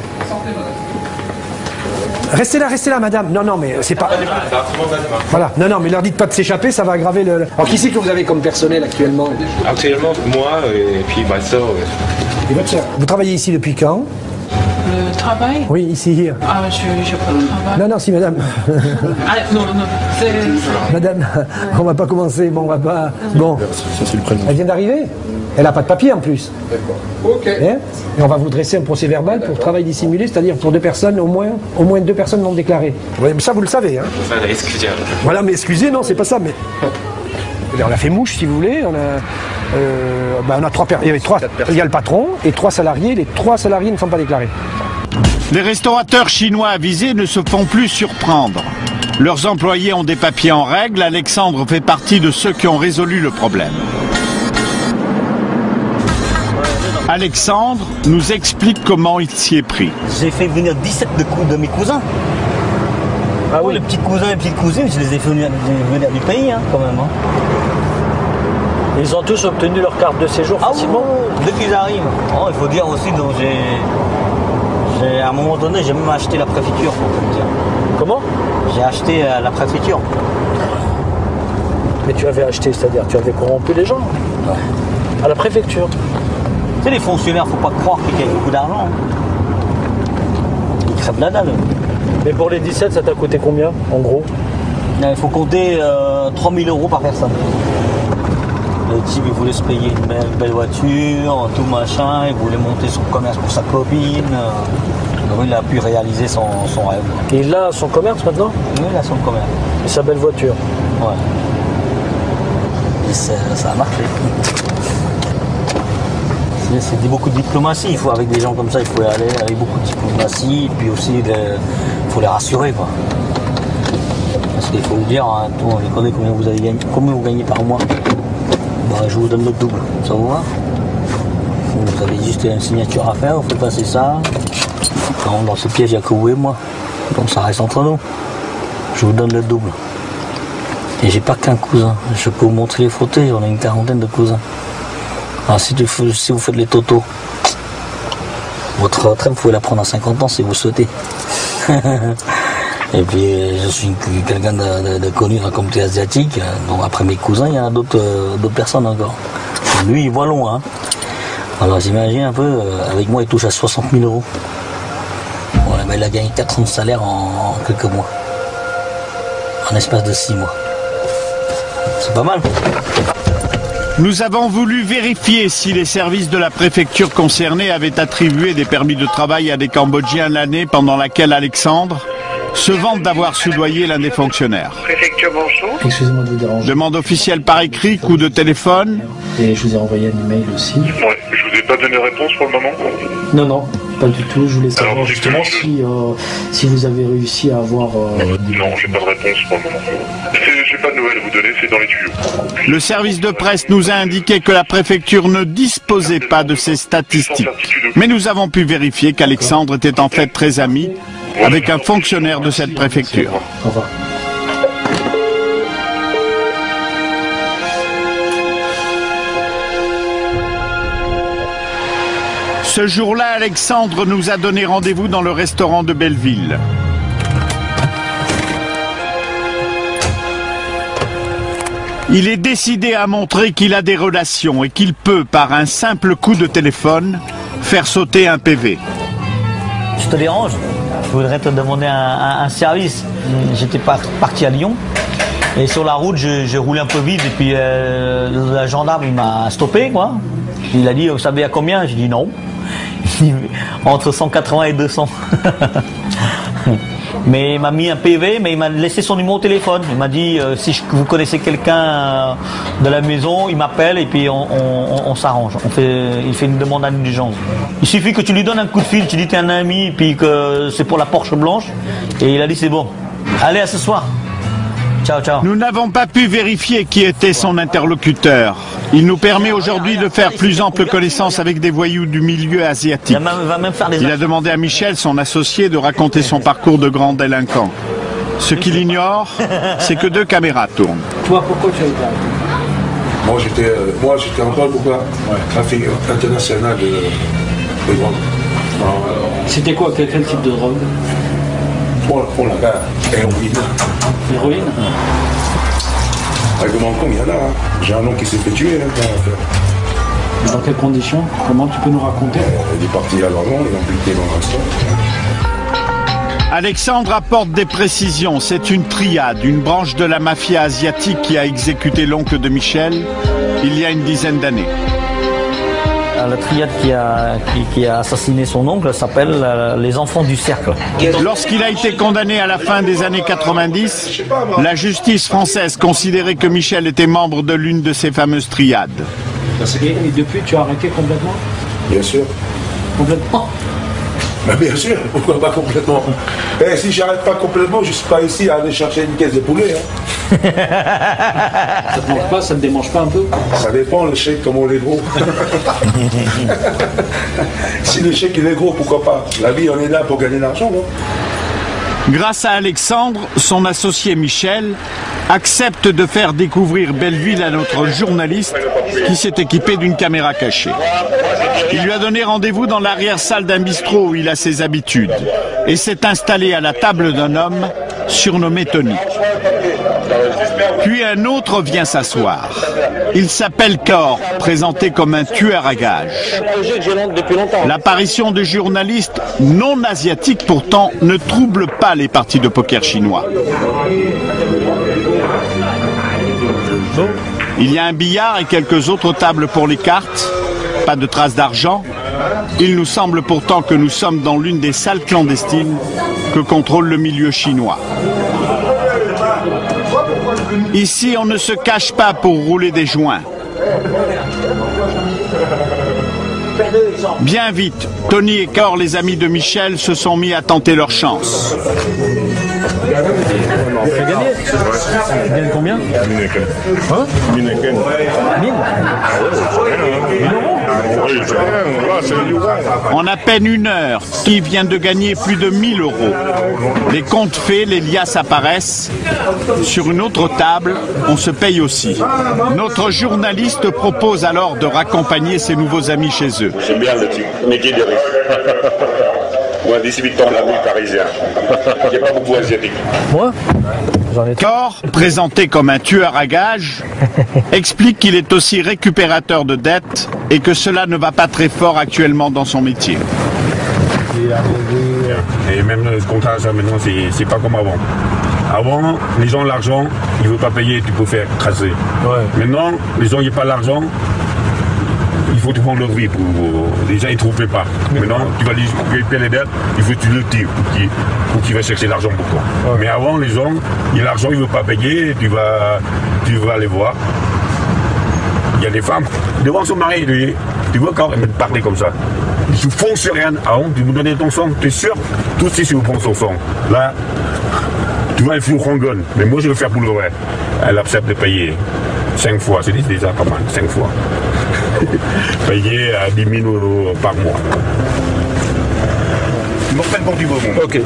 Restez là, restez là, madame. Non, non, mais c'est pas... Voilà, non, non, mais leur dites pas de s'échapper, ça va aggraver le... Alors, qui c'est que vous avez comme personnel actuellement? Actuellement, moi et puis ma soeur. Et votre soeur? Vous travaillez ici depuis quand? Le travail? Oui, ici. Ah, je n'ai pas de travail. Non, non, si, madame. Ah, non, non, c'est... Madame, on va pas commencer, bon, on va pas... Bon, Ça, c'est le prénom. elle vient d'arriver. Elle n'a pas de papier en plus. D'accord. Ok. Hein, et on va vous dresser un procès verbal pour travail dissimulé, c'est-à-dire pour deux personnes, au moins, au moins deux personnes non déclarées. Oui, mais ça, vous le savez. Hein. Excusez. Voilà, mais excusez, non, c'est pas ça, mais... On a fait mouche, si vous voulez. On a, euh, ben, on a trois personnes. Il y avait trois. Il y a le patron et trois salariés. Les trois salariés ne sont pas déclarés. Les restaurateurs chinois avisés ne se font plus surprendre. Leurs employés ont des papiers en règle. Alexandre fait partie de ceux qui ont résolu le problème. Alexandre nous explique comment il s'y est pris. J'ai fait venir dix-sept de, de mes cousins. Ah oui, les petits cousins et petites cousines, je les ai fait venir, venir du pays, hein, quand même. Hein. Ils ont tous obtenu leur carte de séjour ah facilement oui, dès qu'ils arrivent. Oh, il faut dire aussi, donc j'ai, à un moment donné, j'ai même acheté la préfecture, pour te dire. Comment? J'ai acheté euh, la préfecture. Mais tu avais acheté, c'est-à-dire tu avais corrompu les gens? Non. À la préfecture? Tu sais, les fonctionnaires, faut pas croire qu'ils gagnent beaucoup d'argent. Ils crèvent la dalle. Mais pour les dix-sept, ça t'a coûté combien, en gros? Il faut compter euh, trois mille euros par personne. Le type, il voulait se payer une belle, belle voiture, tout machin, il voulait monter son commerce pour sa copine. Donc il a pu réaliser son, son rêve. Et il a son commerce maintenant? Oui, il a son commerce. Et sa belle voiture? Ouais. Et ça, ça a marché. C'est beaucoup de diplomatie, il faut, avec des gens comme ça, il faut y aller avec beaucoup de diplomatie, et puis aussi il faut les rassurer, quoi. Parce qu'il faut vous dire, hein, tout, on les connaît combien vous avez gagné, combien vous gagnez par mois. Bah, je vous donne le double, ça vous va? Vous avez juste une signature à faire, vous faites passer ça. Non, dans ce piège, il n'y a que vous et moi, donc ça reste entre nous. Je vous donne le double. Et j'ai pas qu'un cousin, je peux vous montrer les photos, on a une quarantaine de cousins. Alors si, tu, si vous faites les totos, votre retraite, vous pouvez la prendre à cinquante ans si vous souhaitez. Et puis je suis quelqu'un de, de, de connu dans la communauté asiatique, donc après mes cousins, il y en a d'autres euh, personnes encore. Lui, il voit loin. Hein. Alors j'imagine un peu, euh, avec moi, il touche à soixante mille euros. Ouais, mais il a gagné quatre ans de salaire en, en quelques mois. En espace de six mois. C'est pas mal. Nous avons voulu vérifier si les services de la préfecture concernée avaient attribué des permis de travail à des Cambodgiens l'année pendant laquelle Alexandre se vante d'avoir soudoyé l'un des fonctionnaires. Préfecture, bonjour. Excusez-moi de vous déranger. Demande officielle par écrit, coup de téléphone. Et je vous ai envoyé un email aussi. Ouais, je vous ai pas donné réponse pour le moment. Non, non, pas du tout. Je voulais savoir Alors, justement je... si, euh, si vous avez réussi à avoir... Euh... Non, j'ai pas de réponse pour le moment. J'ai pas de nouvelles à vous donner, c'est dans les tuyaux. Le service de presse nous a indiqué que la préfecture ne disposait pas de ces statistiques. Mais nous avons pu vérifier qu'Alexandre était en fait très ami avec un fonctionnaire de cette préfecture. Au revoir. Ce jour-là, Alexandre nous a donné rendez-vous dans le restaurant de Belleville. Il est décidé à montrer qu'il a des relations et qu'il peut, par un simple coup de téléphone, faire sauter un P V. Je te dérange? Je voudrais te demander un, un, un service. J'étais par, parti à Lyon et sur la route, j'ai roulé un peu vite et puis euh, le gendarme m'a stoppé, quoi. Il a dit, vous savez à combien? J'ai dit non. Entre cent quatre-vingts et deux cents. Mais il m'a mis un P V, mais il m'a laissé son numéro de téléphone. Il m'a dit, euh, si je, vous connaissez quelqu'un euh, de la maison, il m'appelle et puis on, on, on s'arrange. On fait, il fait une demande d'indulgence. Il suffit que tu lui donnes un coup de fil, tu dis t'es un ami, puis que c'est pour la Porsche blanche. Et il a dit c'est bon. Allez, à ce soir. Ciao, ciao. Nous n'avons pas pu vérifier qui était son interlocuteur. Il nous permet aujourd'hui de faire plus ample connaissance avec des voyous du milieu asiatique. Il a demandé à Michel, son associé, de raconter son parcours de grand délinquant. Ce qu'il ignore, c'est que deux caméras tournent. Toi, pourquoi tu as été arrêté? Moi, j'étais euh, moi, j'étais en parle pourquoi ouais. Trafic international de, de drogue. Euh, C'était quoi? Quel, quel type de drogue? Pour, pour la gare, héroïne. Héroïne? Avec mon con, il y en a. Hein. J'ai un nom qui s'est fait tuer. Hein, Dans quelles conditions? Comment tu peux nous raconter? Il est parti à l'argent, il est impliqué dans l'instant. Alexandre apporte des précisions. C'est une triade, une branche de la mafia asiatique qui a exécuté l'oncle de Michel il y a une dizaine d'années. La triade qui a, qui, qui a assassiné son oncle s'appelle euh, les enfants du cercle. Lorsqu'il a été condamné à la fin des années quatre-vingt-dix, la justice française considérait que Michel était membre de l'une de ces fameuses triades. Et, et depuis, tu as arrêté complètement? Bien sûr. Complètement? Ben bien sûr, pourquoi pas complètement? Eh, si j'arrête pas complètement, je suis pas ici à aller chercher une caisse de poulet. Hein. Ça te mange pas, ça te démange pas un peu? Ça dépend, le chèque, comment il est gros. Si le chèque il est gros, pourquoi pas? La vie, on est là pour gagner de l'argent, non? Grâce à Alexandre, son associé Michel accepte de faire découvrir Belleville à notre journaliste qui s'est équipé d'une caméra cachée. Il lui a donné rendez-vous dans l'arrière-salle d'un bistrot où il a ses habitudes et s'est installé à la table d'un homme surnommé Tony. Puis un autre vient s'asseoir. Il s'appelle Cor, présenté comme un tueur à gages. L'apparition de journalistes non asiatiques pourtant ne trouble pas les parties de poker chinois. Il y a un billard et quelques autres tables pour les cartes. Pas de traces d'argent. Il nous semble pourtant que nous sommes dans l'une des salles clandestines que contrôle le milieu chinois. Ici, on ne se cache pas pour rouler des joints. Bien vite, Tony et Cor, les amis de Michel, se sont mis à tenter leur chance. Tu as gagné? Tu gagnes combien? Hein? mille En à peine une heure, qui vient de gagner plus de mille euros. Les comptes faits, les liasses apparaissent. Sur une autre table, on se paye aussi. Notre journaliste propose alors de raccompagner ses nouveaux amis chez eux. J'aime bien le métier de riche. Ou un distributeur de la rue parisien. Il n'y a pas beaucoup asiatique. Moi Cor, présenté comme un tueur à gages, explique qu'il est aussi récupérateur de dettes et que cela ne va pas très fort actuellement dans son métier. Et même le contrat, ça maintenant, c'est pas comme avant. Avant, les gens ont l'argent, ils ne veulent pas payer, tu peux faire tracer. Ouais. Maintenant, les gens n'ont pas l'argent, il faut te prendre leur vie. Pour, les gens, ils ne trouvent pas. Maintenant, tu vas lui payer les dettes, il faut que tu le tires pour qu'il va chercher l'argent pour toi. Ouais. Mais avant, les gens, il y a l'argent, ils ne veulent pas payer, tu vas, tu vas aller voir. Il y a des femmes, devant son mari, tu, tu vois quand même parler comme ça. Je fonce rien. Ah bon, tu me donnais ton sang, tu es sûr? Tout si je vous prends son sang. Là, tu vois, il faut qu'on gagne. Mais moi, je veux faire pour le vrai. Elle accepte de payer cinq fois, c'est déjà pas mal, cinq fois. Payer à dix mille euros par mois. Tu m'en fais le bon du beau monde. Ok.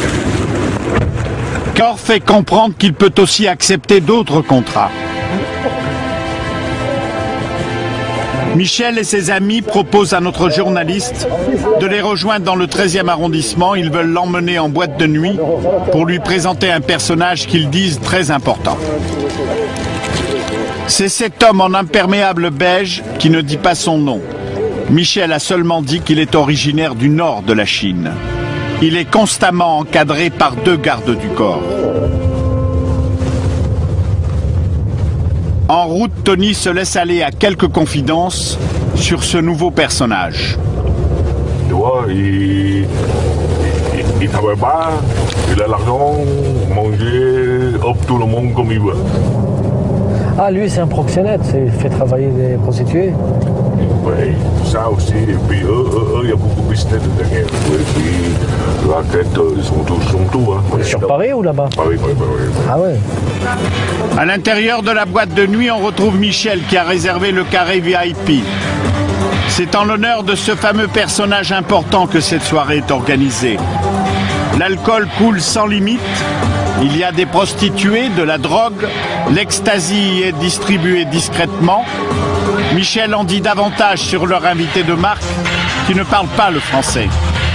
Cor fait comprendre qu'il peut aussi accepter d'autres contrats. Michel et ses amis proposent à notre journaliste de les rejoindre dans le treizième arrondissement. Ils veulent l'emmener en boîte de nuit pour lui présenter un personnage qu'ils disent très important. C'est cet homme en imperméable beige qui ne dit pas son nom. Michel a seulement dit qu'il est originaire du nord de la Chine. Il est constamment encadré par deux gardes du corps. En route, Tony se laisse aller à quelques confidences sur ce nouveau personnage. Tu vois, il ne travaille pas, il a l'argent, manger, hop, tout le monde comme il veut. Ah, lui, c'est un proxénète, il fait travailler des prostituées. Oui, ça aussi, et puis eux, eux, eux, il y a beaucoup de business derrière. Et puis, la tête, ils sont tous, sont tout. Hein. Sur Paris ou là-bas? Paris, Paris, Paris. Ah ouais. À l'intérieur de la boîte de nuit, on retrouve Michel qui a réservé le carré V I P. C'est en l'honneur de ce fameux personnage important que cette soirée est organisée. L'alcool coule sans limite. Il y a des prostituées, de la drogue, l'ecstasy est distribuée discrètement. Michel en dit davantage sur leur invité de marque qui ne parle pas le français.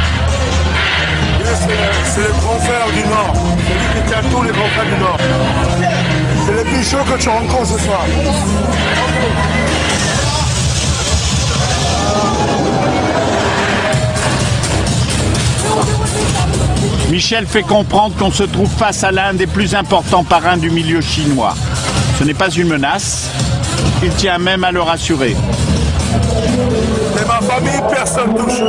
C'est le grand frère du Nord. C'est lui qui tient tous les grands frères du Nord. C'est le plus chaud que tu rencontres ce soir. Michel fait comprendre qu'on se trouve face à l'un des plus importants parrains du milieu chinois. Ce n'est pas une menace, il tient même à le rassurer. C'est ma famille, personne touche.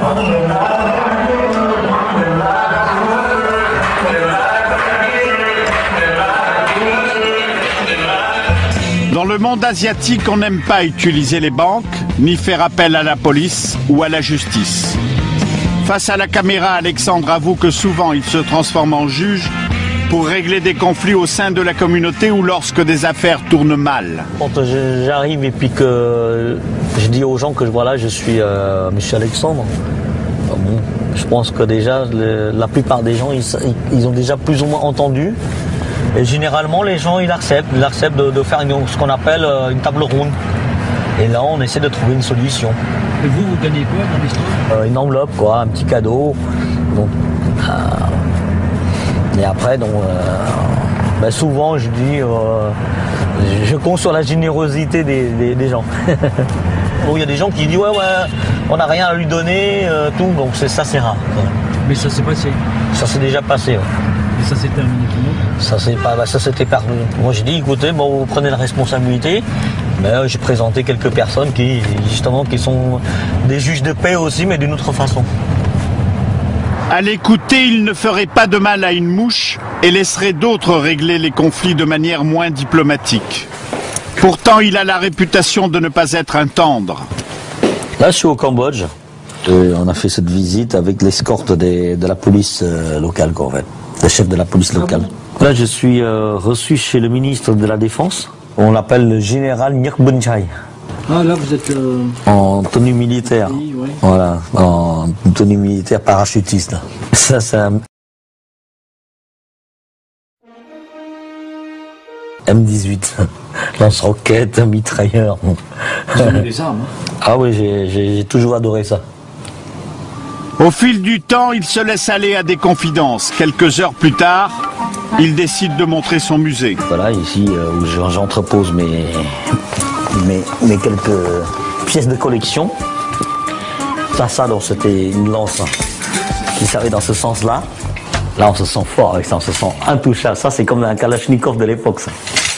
Dans le monde asiatique, on n'aime pas utiliser les banques, ni faire appel à la police ou à la justice. Face à la caméra, Alexandre avoue que souvent il se transforme en juge pour régler des conflits au sein de la communauté ou lorsque des affaires tournent mal. Quand j'arrive et puis que je dis aux gens que voilà, je suis euh, Monsieur Alexandre, bon, je pense que déjà le, la plupart des gens ils, ils ont déjà plus ou moins entendu. Et généralement les gens ils acceptent, ils acceptent de, de faire une, ce qu'on appelle euh, une table ronde. Et là on essaie de trouver une solution. Et vous, vous gagnez quoi dans l'histoire? euh, Une enveloppe, quoi, un petit cadeau. Donc, euh, et après, donc, euh, ben souvent je dis, euh, je compte sur la générosité des, des, des gens. Bon, il y a des gens qui disent ouais ouais, on n'a rien à lui donner, euh, tout, donc c'est ça c'est rare. Ouais. Mais ça s'est passé. Ça s'est déjà passé. Ouais. Et ça s'est terminé comment? Ça c'est pas, bah, ça s'était perdu. Moi j'ai dit écoutez, bon vous prenez la responsabilité. Mais euh, j'ai présenté quelques personnes qui justement qui sont des juges de paix aussi, mais d'une autre façon. À l'écouter, il ne ferait pas de mal à une mouche et laisserait d'autres régler les conflits de manière moins diplomatique. Pourtant, il a la réputation de ne pas être un tendre. Là, je suis au Cambodge. Et on a fait cette visite avec l'escorte des- de la police euh, locale, quoi, en fait. Le chef de la police locale. Là, je suis euh, reçu chez le ministre de la Défense. On l'appelle le général Nyek Bun Chai. Ah, là, vous êtes. Euh... En tenue militaire. Oui, ouais. Voilà, en tenue militaire parachutiste. Ça, c'est un M dix-huit. Lance-roquette, mitrailleur. Vous avez des armes, hein? Ah oui, j'ai- j'ai j'ai toujours adoré ça. Au fil du temps, il se laisse aller à des confidences. Quelques heures plus tard, il décide de montrer son musée. Voilà, ici euh, où j'en- j'entrepose mes, mes, mes quelques pièces de collection. Ça, ça, donc c'était une lance hein, qui servait dans ce sens-là. Là, on se sent fort avec ça, on se sent intouchable. Ça, c'est comme un Kalachnikov de l'époque, ça.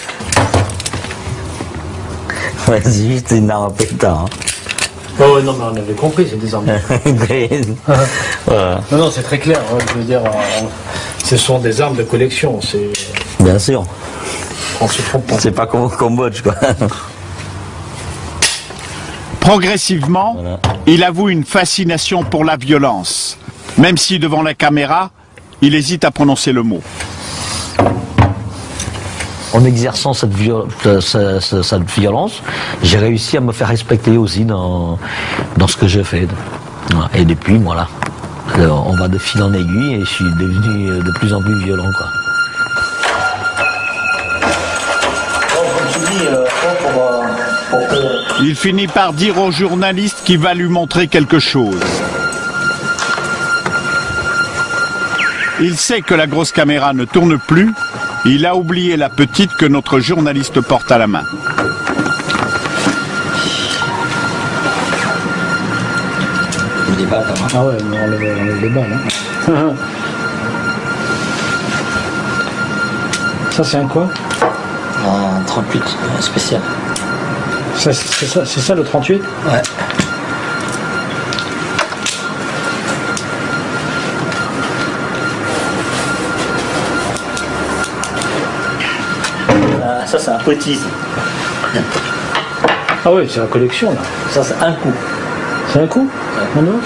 Ouais, c'est juste une arme à pétard. Hein. Oh, ouais, non, mais on avait compris, c'est des armes. Voilà. Non, non, c'est très clair. hein, je veux dire, on- ce sont des armes de collection. C'est. Bien sûr. On se trompe pas. C'est pas comme au Cambodge, quoi. Progressivement, Voilà. il avoue une fascination pour la violence. Même si devant la caméra, il hésite à prononcer le mot. En exerçant cette, viol- euh, ce- ce- cette violence, j'ai réussi à me faire respecter aussi dans, dans ce que je fais. Voilà. Et depuis, voilà, euh, on va de fil en aiguille et je suis devenu euh, de plus en plus violent, quoi. Il finit par dire au journaliste qu'il va lui montrer quelque chose. Il sait que la grosse caméra ne tourne plus. Il a oublié la petite que notre journaliste porte à la main. Ah ouais, on enlève, on enlève les balles. Hein. Ça, c'est un quoi? Un trente-huit euh, spécial. Ça, C'est ça, c'est ça le trente-huit? Ouais. Ah, ça, c'est un petit. Ah ouais, c'est la collection là. Ça, c'est un coup. C'est un coup? On a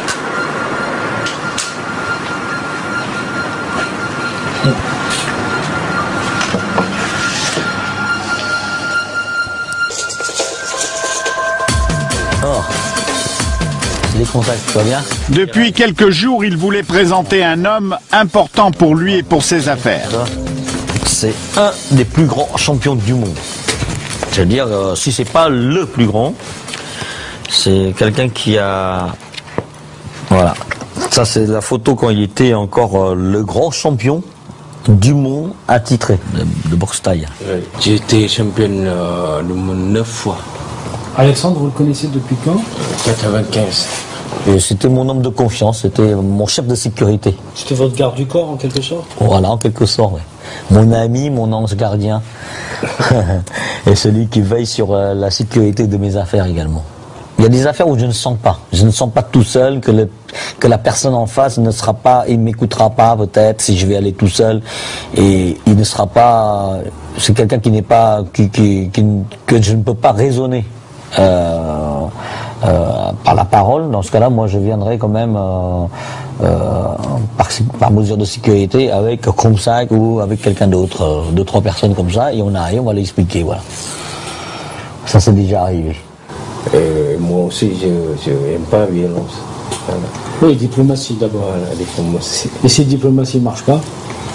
Oh. Les contacts, tu vois bien? Depuis quelques jours, il voulait présenter un homme important pour lui et pour ses affaires. C'est un des plus grands champions du monde. Je veux dire, euh, si c'est pas le plus grand, c'est quelqu'un qui a... Voilà. Ça, c'est la photo quand il était encore euh, le grand champion du monde attitré de, de boxe thaï. J'ai été champion euh, du monde neuf fois. Alexandre, vous le connaissez depuis quand? quatre-vingt-quinze. Et c'était mon homme de confiance, c'était mon chef de sécurité. C'était votre garde du corps en quelque sorte? Voilà, en quelque sorte, oui. Mon ami, mon ange gardien. Et celui qui veille sur euh, la sécurité de mes affaires également. Il y a des affaires où je ne sens pas. Je ne sens pas tout seul que, le, que la personne en face ne sera pas, il ne m'écoutera pas peut-être si je vais aller tout seul. Et il ne sera pas... C'est quelqu'un qui n'est pas... Qui, qui, qui, que je ne peux pas raisonner. Euh, euh, par la parole, dans ce cas-là, moi je viendrai quand même euh, euh, par, par mesure de sécurité avec Krumsack ou avec quelqu'un d'autre, euh, deux, trois personnes comme ça, et on arrive, on va l'expliquer, voilà. Ça c'est déjà arrivé. Et moi aussi, je n'aime pas la violence. Voilà. Oui, diplomatie d'abord, la diplomatie. Et si la diplomatie ne marche pas?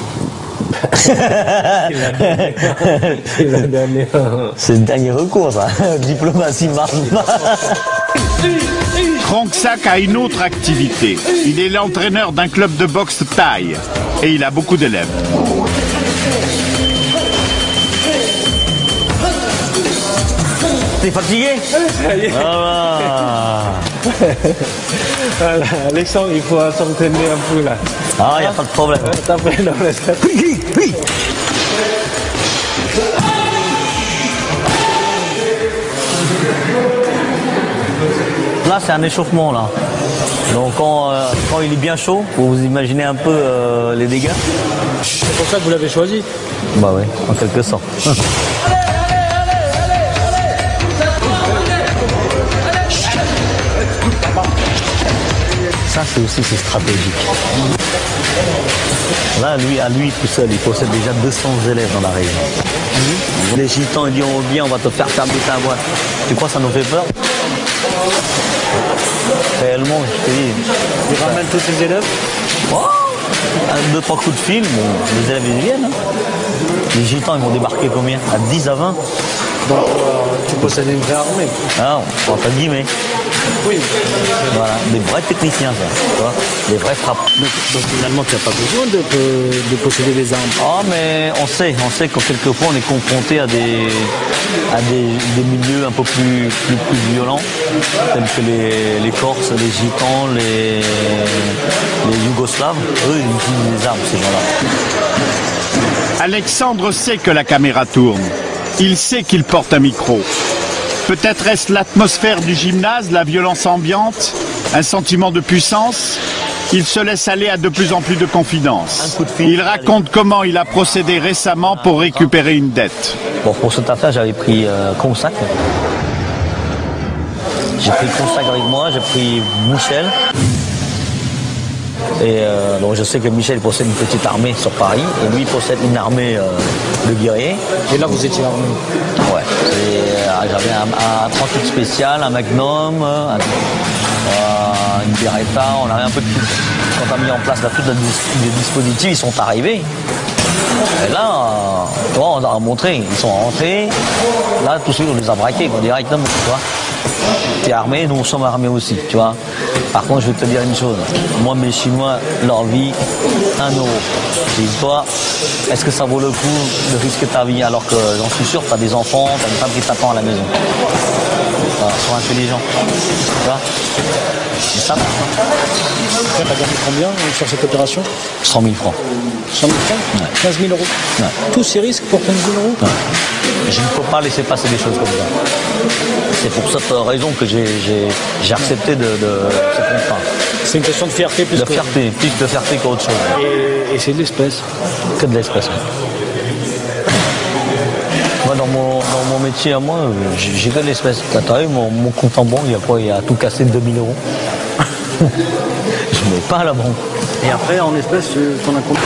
C'est le dernier recours, ça. Diplomatie marche pas. Krumsack a une autre activité. Il est l'entraîneur d'un club de boxe thaï et il a beaucoup d'élèves. T'es fatigué? Ah. Voilà, Alexandre, il faut s'entraîner un peu là. Ah, il n'y a pas de problème. Oui, oui. Là, c'est un échauffement, là. Donc, quand, euh, quand il est bien chaud, vous vous imaginez un peu euh, les dégâts. C'est pour ça que vous l'avez choisi? Bah oui, en quelque sorte. Ça, c'est aussi c'est stratégique. Là, lui, à lui tout seul, il possède déjà deux cents élèves dans la région. Mmh. Les gitans, ils disent oh, bien, on va te faire fermer ta boîte. Tu crois que ça nous fait peur? Réellement, je te dis. Il ramène tous ses élèves? Oh, deux, trois coups de fil, bon, les élèves ils viennent. Hein. Les gitans, ils vont débarquer combien? À dix à vingt? Donc, euh, tu possèdes une vraie armée? Ah, entre guillemets. Oui. Voilà, des vrais techniciens, ça, tu vois, des vrais frappes. Donc, donc finalement, tu n'as pas besoin de, de posséder des armes. Ah, mais on sait, on sait que quelquefois on est confronté à des, à des, des milieux un peu plus, plus, plus violents, tels que les, les Corses, les Gitans, les, les Yougoslaves. Eux, ils utilisent des armes, ces gens-là. Alexandre sait que la caméra tourne. Il sait qu'il porte un micro. Peut-être est-ce l'atmosphère du gymnase, la violence ambiante, un sentiment de puissance? Il se laisse aller à de plus en plus de confidences. Il raconte comment il a procédé récemment pour récupérer une dette. Bon, pour cette affaire, j'avais pris euh, Krumsack. J'ai pris Krumsack avec moi, j'ai pris Michel. Et euh, donc je sais que Michel possède une petite armée sur Paris et lui il possède une armée euh, de guerriers. Et là vous étiez armé? Ouais. Euh, j'avais un, un trente-huit spécial, un Magnum, un, euh, une Beretta, on avait un peu de tout. Quand on a mis en place là, tous les dispositifs, ils sont arrivés. Et là, euh, tu vois, on leur a montré, ils sont rentrés. Là, tout de suite, on les a braqués directement, tu vois. Tu es armé, nous sommes armés aussi, tu vois. Par contre, je vais te dire une chose. Moi, mes Chinois, leur vie, un euro. Dis-toi, est-ce que ça vaut le coup de risquer ta vie alors que j'en suis sûr, tu as des enfants, tu as une femme qui t'attend à la maison. Voilà, sois intelligent. Tu vois. C'est ça. Tu as gagné combien sur cette opération? cent mille francs. cent mille francs? Ouais. quinze mille euros? Ouais. Tous ces risques pour quinze mille euros? Ouais. Je ne peux pas laisser passer des choses comme ça. C'est pour cette raison que j'ai accepté de, de ce contrat. C'est une question de fierté plus de que... fierté, plus de fierté qu'autre chose. Et, et c'est de l'espèce? Que de l'espèce. Moi, dans mon, dans mon métier à moi, j'ai que de l'espèce. T'as vu, mon, mon compte en banque, il y a quoi? Il y a tout cassé de deux mille euros. Je ne mets pas à la banque. Et après, en espèces, tu en as combien?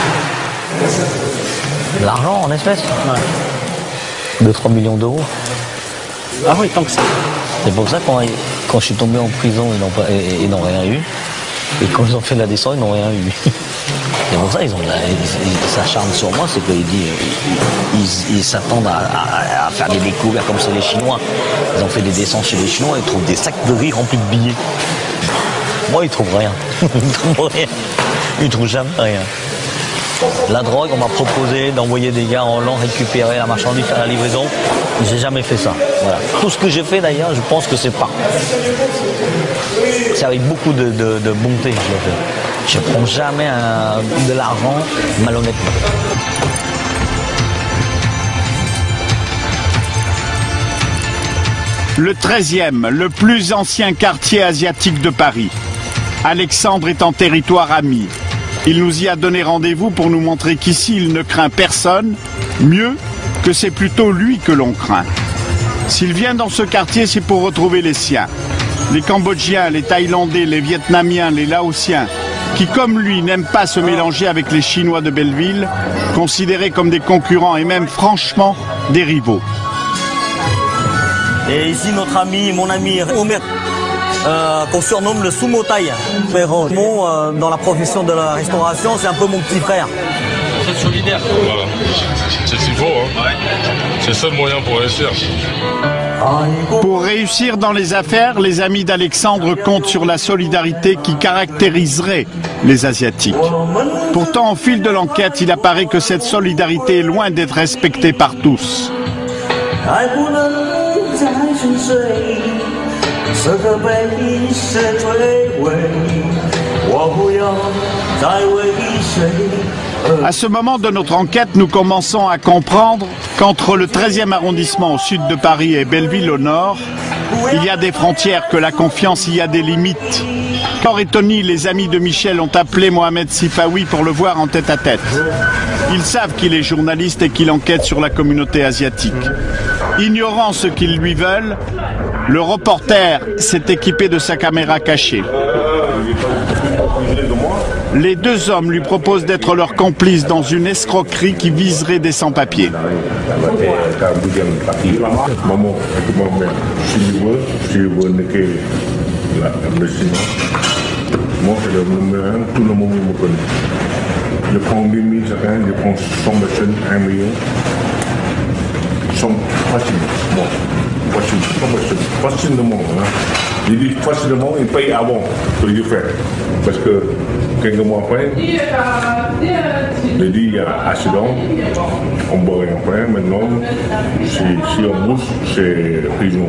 L'argent en espèces? Ouais. deux à trois millions d'euros. Ah oui, tant que ça. C'est pour ça que quand, quand je suis tombé en prison, ils n'ont rien eu. Et quand ils ont fait la descente, ils n'ont rien eu. C'est pour ça qu'ils s'acharnent sur moi, c'est qu'ils ils, ils s'attendent à, à, à faire des découvertes comme c'est les Chinois. Ils ont fait des descentes chez les Chinois, ils trouvent des sacs de riz remplis de billets. Moi, ils trouvent rien. Ils trouvent rien. Ils trouvent jamais rien. la drogue. On m'a proposé d'envoyer des gars en Hollande récupérer la marchandise, faire la livraison. J'ai jamais fait ça. Voilà. Tout ce que j'ai fait d'ailleurs, je pense que c'est pas. C'est avec beaucoup de, de, de bonté que je l'ai fait. Je ne prends jamais un, de l'argent malhonnêtement. Le treizième, le plus ancien quartier asiatique de Paris. Alexandre est en territoire ami. Il nous y a donné rendez-vous pour nous montrer qu'ici il ne craint personne, mieux que c'est plutôt lui que l'on craint. S'il vient dans ce quartier, c'est pour retrouver les siens. Les Cambodgiens, les Thaïlandais, les Vietnamiens, les Laotiens, qui comme lui n'aiment pas se mélanger avec les Chinois de Belleville, considérés comme des concurrents et même franchement des rivaux. Et ici notre ami, mon ami Omer, euh, qu'on surnomme le Sumo Thaï. Bon, euh, dans la profession de la restauration, c'est un peu mon petit frère. Vous êtes solidaire. Voilà. C'est ce qu'il faut. Hein. Ouais. C'est le seul moyen pour réussir. Pour réussir dans les affaires, les amis d'Alexandre comptent sur la solidarité qui caractériserait les Asiatiques. Pourtant, au fil de l'enquête, il apparaît que cette solidarité est loin d'être respectée par tous. À ce moment de notre enquête, nous commençons à comprendre qu'entre le treizième arrondissement au sud de Paris et Belleville au nord, il y a des frontières, que la confiance y a des limites. Cor et Tony, les amis de Michel, ont appelé Mohamed Sifawi pour le voir en tête-à-tête. Ils savent qu'il est journaliste et qu'il enquête sur la communauté asiatique. Ignorant ce qu'ils lui veulent, le reporter s'est équipé de sa caméra cachée. Les deux hommes lui proposent d'être leur complice dans une escroquerie qui viserait des sans-papiers. Je prends mille mille chacun, je prends cent personnes, un million. Sont faciles. Bon, facile, cent personnes. Facilement. Hein. Je dis facilement, ils payent avant que je fais. Parce que quelques mois après, je dis il y a accident, on ne peut rien faire. Maintenant, si, si on bouge, c'est prison.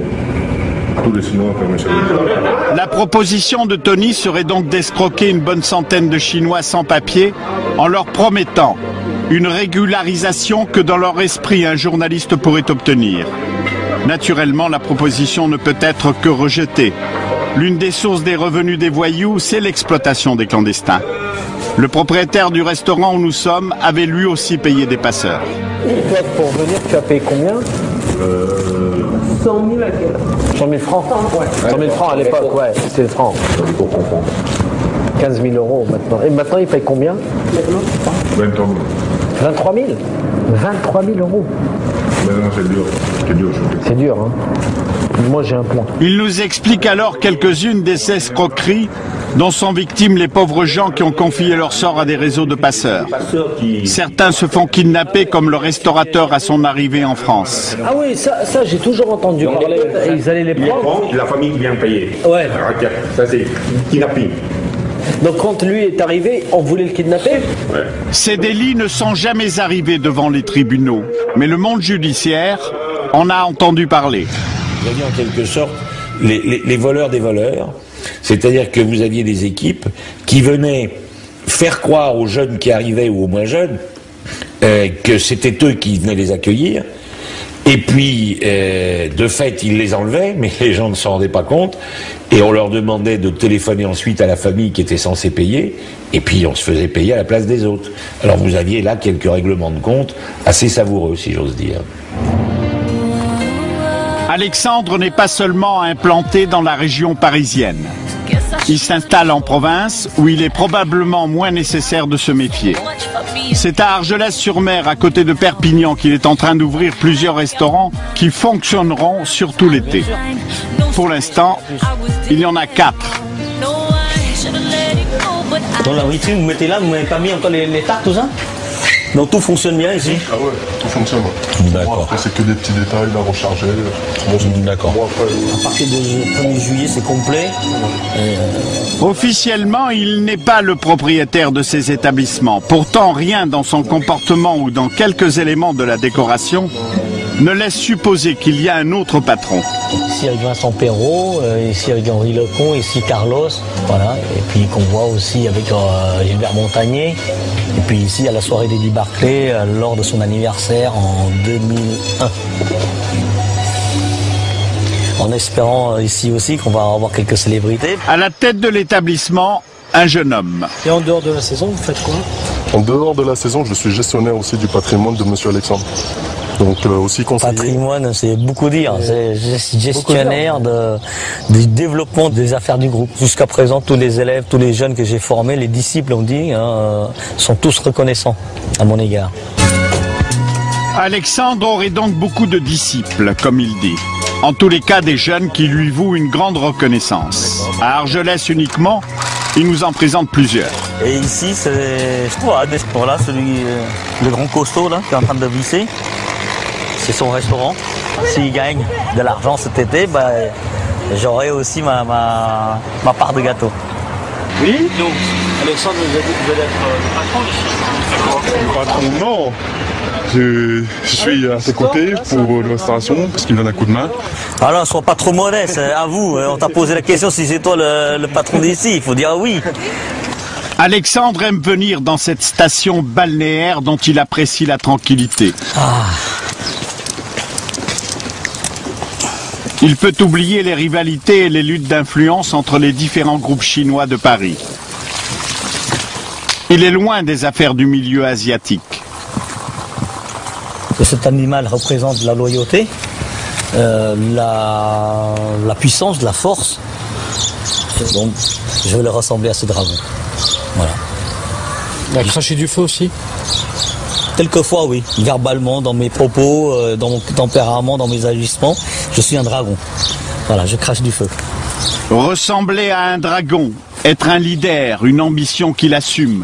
La proposition de Tony serait donc d'escroquer une bonne centaine de Chinois sans papier en leur promettant une régularisation que dans leur esprit un journaliste pourrait obtenir. Naturellement, la proposition ne peut être que rejetée. L'une des sources des revenus des voyous, c'est l'exploitation des clandestins. Le propriétaire du restaurant où nous sommes avait lui aussi payé des passeurs. Et toi, pour venir, tu as payé combien euh... cent mille à quel cent mille francs ouais. cent mille francs à l'époque, ouais, c'était le franc. quinze mille euros maintenant. Et maintenant, il paye combien? vingt-trois mille. vingt-trois mille vingt-trois mille euros. Maintenant, c'est dur. C'est dur, c'est dur, hein. Moi, j'ai un plan. Il nous explique alors quelques-unes des escroqueries dont sont victimes les pauvres gens qui ont confié leur sort à des réseaux de passeurs. Certains se font kidnapper comme le restaurateur à son arrivée en France. Ah oui, ça, ça j'ai toujours entendu parler. Ils allaient les prendre. La famille qui vient payer. Ouais. Ça c'est kidnapping. Donc quand lui est arrivé, on voulait le kidnapper? Ouais. Ces délits ne sont jamais arrivés devant les tribunaux, mais le monde judiciaire en a entendu parler. Vous aviez en quelque sorte les, les, les voleurs des voleurs, c'est-à-dire que vous aviez des équipes qui venaient faire croire aux jeunes qui arrivaient ou aux moins jeunes euh, que c'était eux qui venaient les accueillir, et puis euh, de fait ils les enlevaient, mais les gens ne s'en rendaient pas compte, et on leur demandait de téléphoner ensuite à la famille qui était censée payer, et puis on se faisait payer à la place des autres. Alors vous aviez là quelques règlements de compte assez savoureux, si j'ose dire. Alexandre n'est pas seulement implanté dans la région parisienne. Il s'installe en province où il est probablement moins nécessaire de se méfier. C'est à Argelès-sur-Mer, à côté de Perpignan, qu'il est en train d'ouvrir plusieurs restaurants qui fonctionneront surtout l'été. Pour l'instant, il y en a quatre. Dans la nourriture, vous mettez là, vous n'avez pas mis encore les, les tartes, tout ça? Donc tout fonctionne bien ici? Ah ouais, tout fonctionne. D'accord. Après, c'est que des petits détails, la recharger. D'accord. À partir du premier juillet, c'est complet. Et Officiellement, il n'est pas le propriétaire de ces établissements. Pourtant, rien dans son comportement ou dans quelques éléments de la décoration ne laisse supposer qu'il y a un autre patron. Ici avec Vincent Perrault, euh, ici avec Henri Lecon, ici Carlos, voilà. Et puis qu'on voit aussi avec euh, Gilbert Montagnier. Et puis ici à la soirée d'Eddie Barclay euh, lors de son anniversaire en deux mille un. En espérant euh, ici aussi qu'on va avoir quelques célébrités. À la tête de l'établissement, un jeune homme. Et en dehors de la saison, vous faites quoi? En dehors de la saison, je suis gestionnaire aussi du patrimoine de Monsieur Alexandre. Donc euh, aussi conseiller. Patrimoine, c'est beaucoup dire. C'est gestionnaire de, du développement des affaires du groupe. Jusqu'à présent, tous les élèves, tous les jeunes que j'ai formés, les disciples, on dit, hein, sont tous reconnaissants à mon égard. Alexandre aurait donc beaucoup de disciples, comme il dit. En tous les cas, des jeunes qui lui vouent une grande reconnaissance. À Argelès uniquement, il nous en présente plusieurs. Et ici, c'est voilà, celui, le grand costaud là, qui est en train de visser. C'est son restaurant. S'il gagne de l'argent cet été, bah, j'aurai aussi ma, ma, ma part de gâteau. Oui, donc Alexandre nous a dit que vous allez être le patron ici. Le patron, non. Je, je suis à ses côtés pour la restauration parce qu'il donne un coup de main. Alors, sois pas trop modeste, à vous. On t'a posé la question si c'est toi le, le patron d'ici. Il faut dire oui. Alexandre aime venir dans cette station balnéaire dont il apprécie la tranquillité. Ah. Il peut oublier les rivalités et les luttes d'influence entre les différents groupes chinois de Paris. Il est loin des affaires du milieu asiatique. Cet animal représente la loyauté, euh, la, la puissance, la force. Donc, je vais le ressembler à ce dragon. Voilà. Il a craché du feu aussi? Quelquefois, oui. Verbalement, dans mes propos, euh, dans mon tempérament, dans mes agissements, je suis un dragon. Voilà, je crache du feu. Ressembler à un dragon, être un leader, une ambition qu'il assume.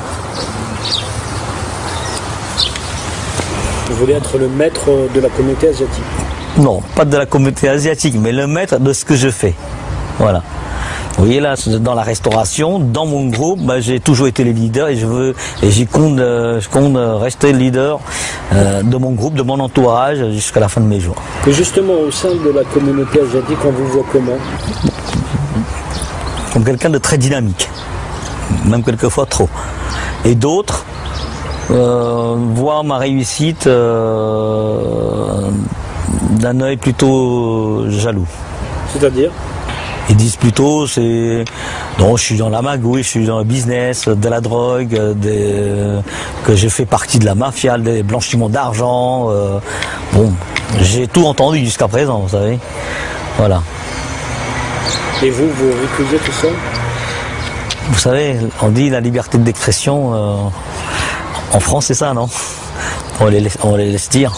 Vous voulez être le maître de la communauté asiatique? Non, pas de la communauté asiatique, mais le maître de ce que je fais. Voilà. Vous voyez là, dans la restauration, dans mon groupe, bah, j'ai toujours été le leader et je veux, et j'y compte, euh, je compte rester le leader euh, de mon groupe, de mon entourage jusqu'à la fin de mes jours. Et justement, au sein de la communauté asiatique, on vous voit comment? Comme quelqu'un de très dynamique, même quelquefois trop. Et d'autres euh, voient ma réussite euh, d'un œil plutôt jaloux. C'est-à-dire? Ils disent plutôt, c'est non, je suis dans la magouille, je suis dans le business, de la drogue, des, que j'ai fait partie de la mafia, des blanchiments d'argent. Euh, bon, j'ai tout entendu jusqu'à présent, vous savez. Voilà. Et vous, vous récusez tout ça? Vous savez, on dit la liberté d'expression. Euh, en France, c'est ça, non? On les laisse, on les laisse dire.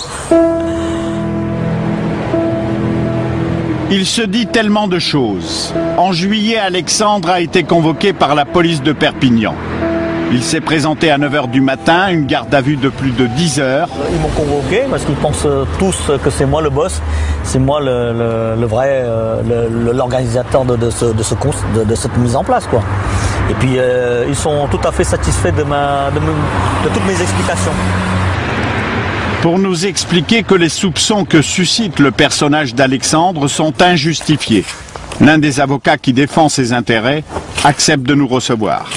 Il se dit tellement de choses. En juillet, Alexandre a été convoqué par la police de Perpignan. Il s'est présenté à neuf heures du matin, une garde à vue de plus de dix heures. Ils m'ont convoqué parce qu'ils pensent tous que c'est moi le boss, c'est moi le, le, le vrai, l'organisateur de, de, ce, de, ce, de, de cette mise en place, quoi. Et puis euh, ils sont tout à fait satisfaits de, ma, de, me, de toutes mes explications. Pour nous expliquer que les soupçons que suscite le personnage d'Alexandre sont injustifiés. L'un des avocats qui défend ses intérêts accepte de nous recevoir.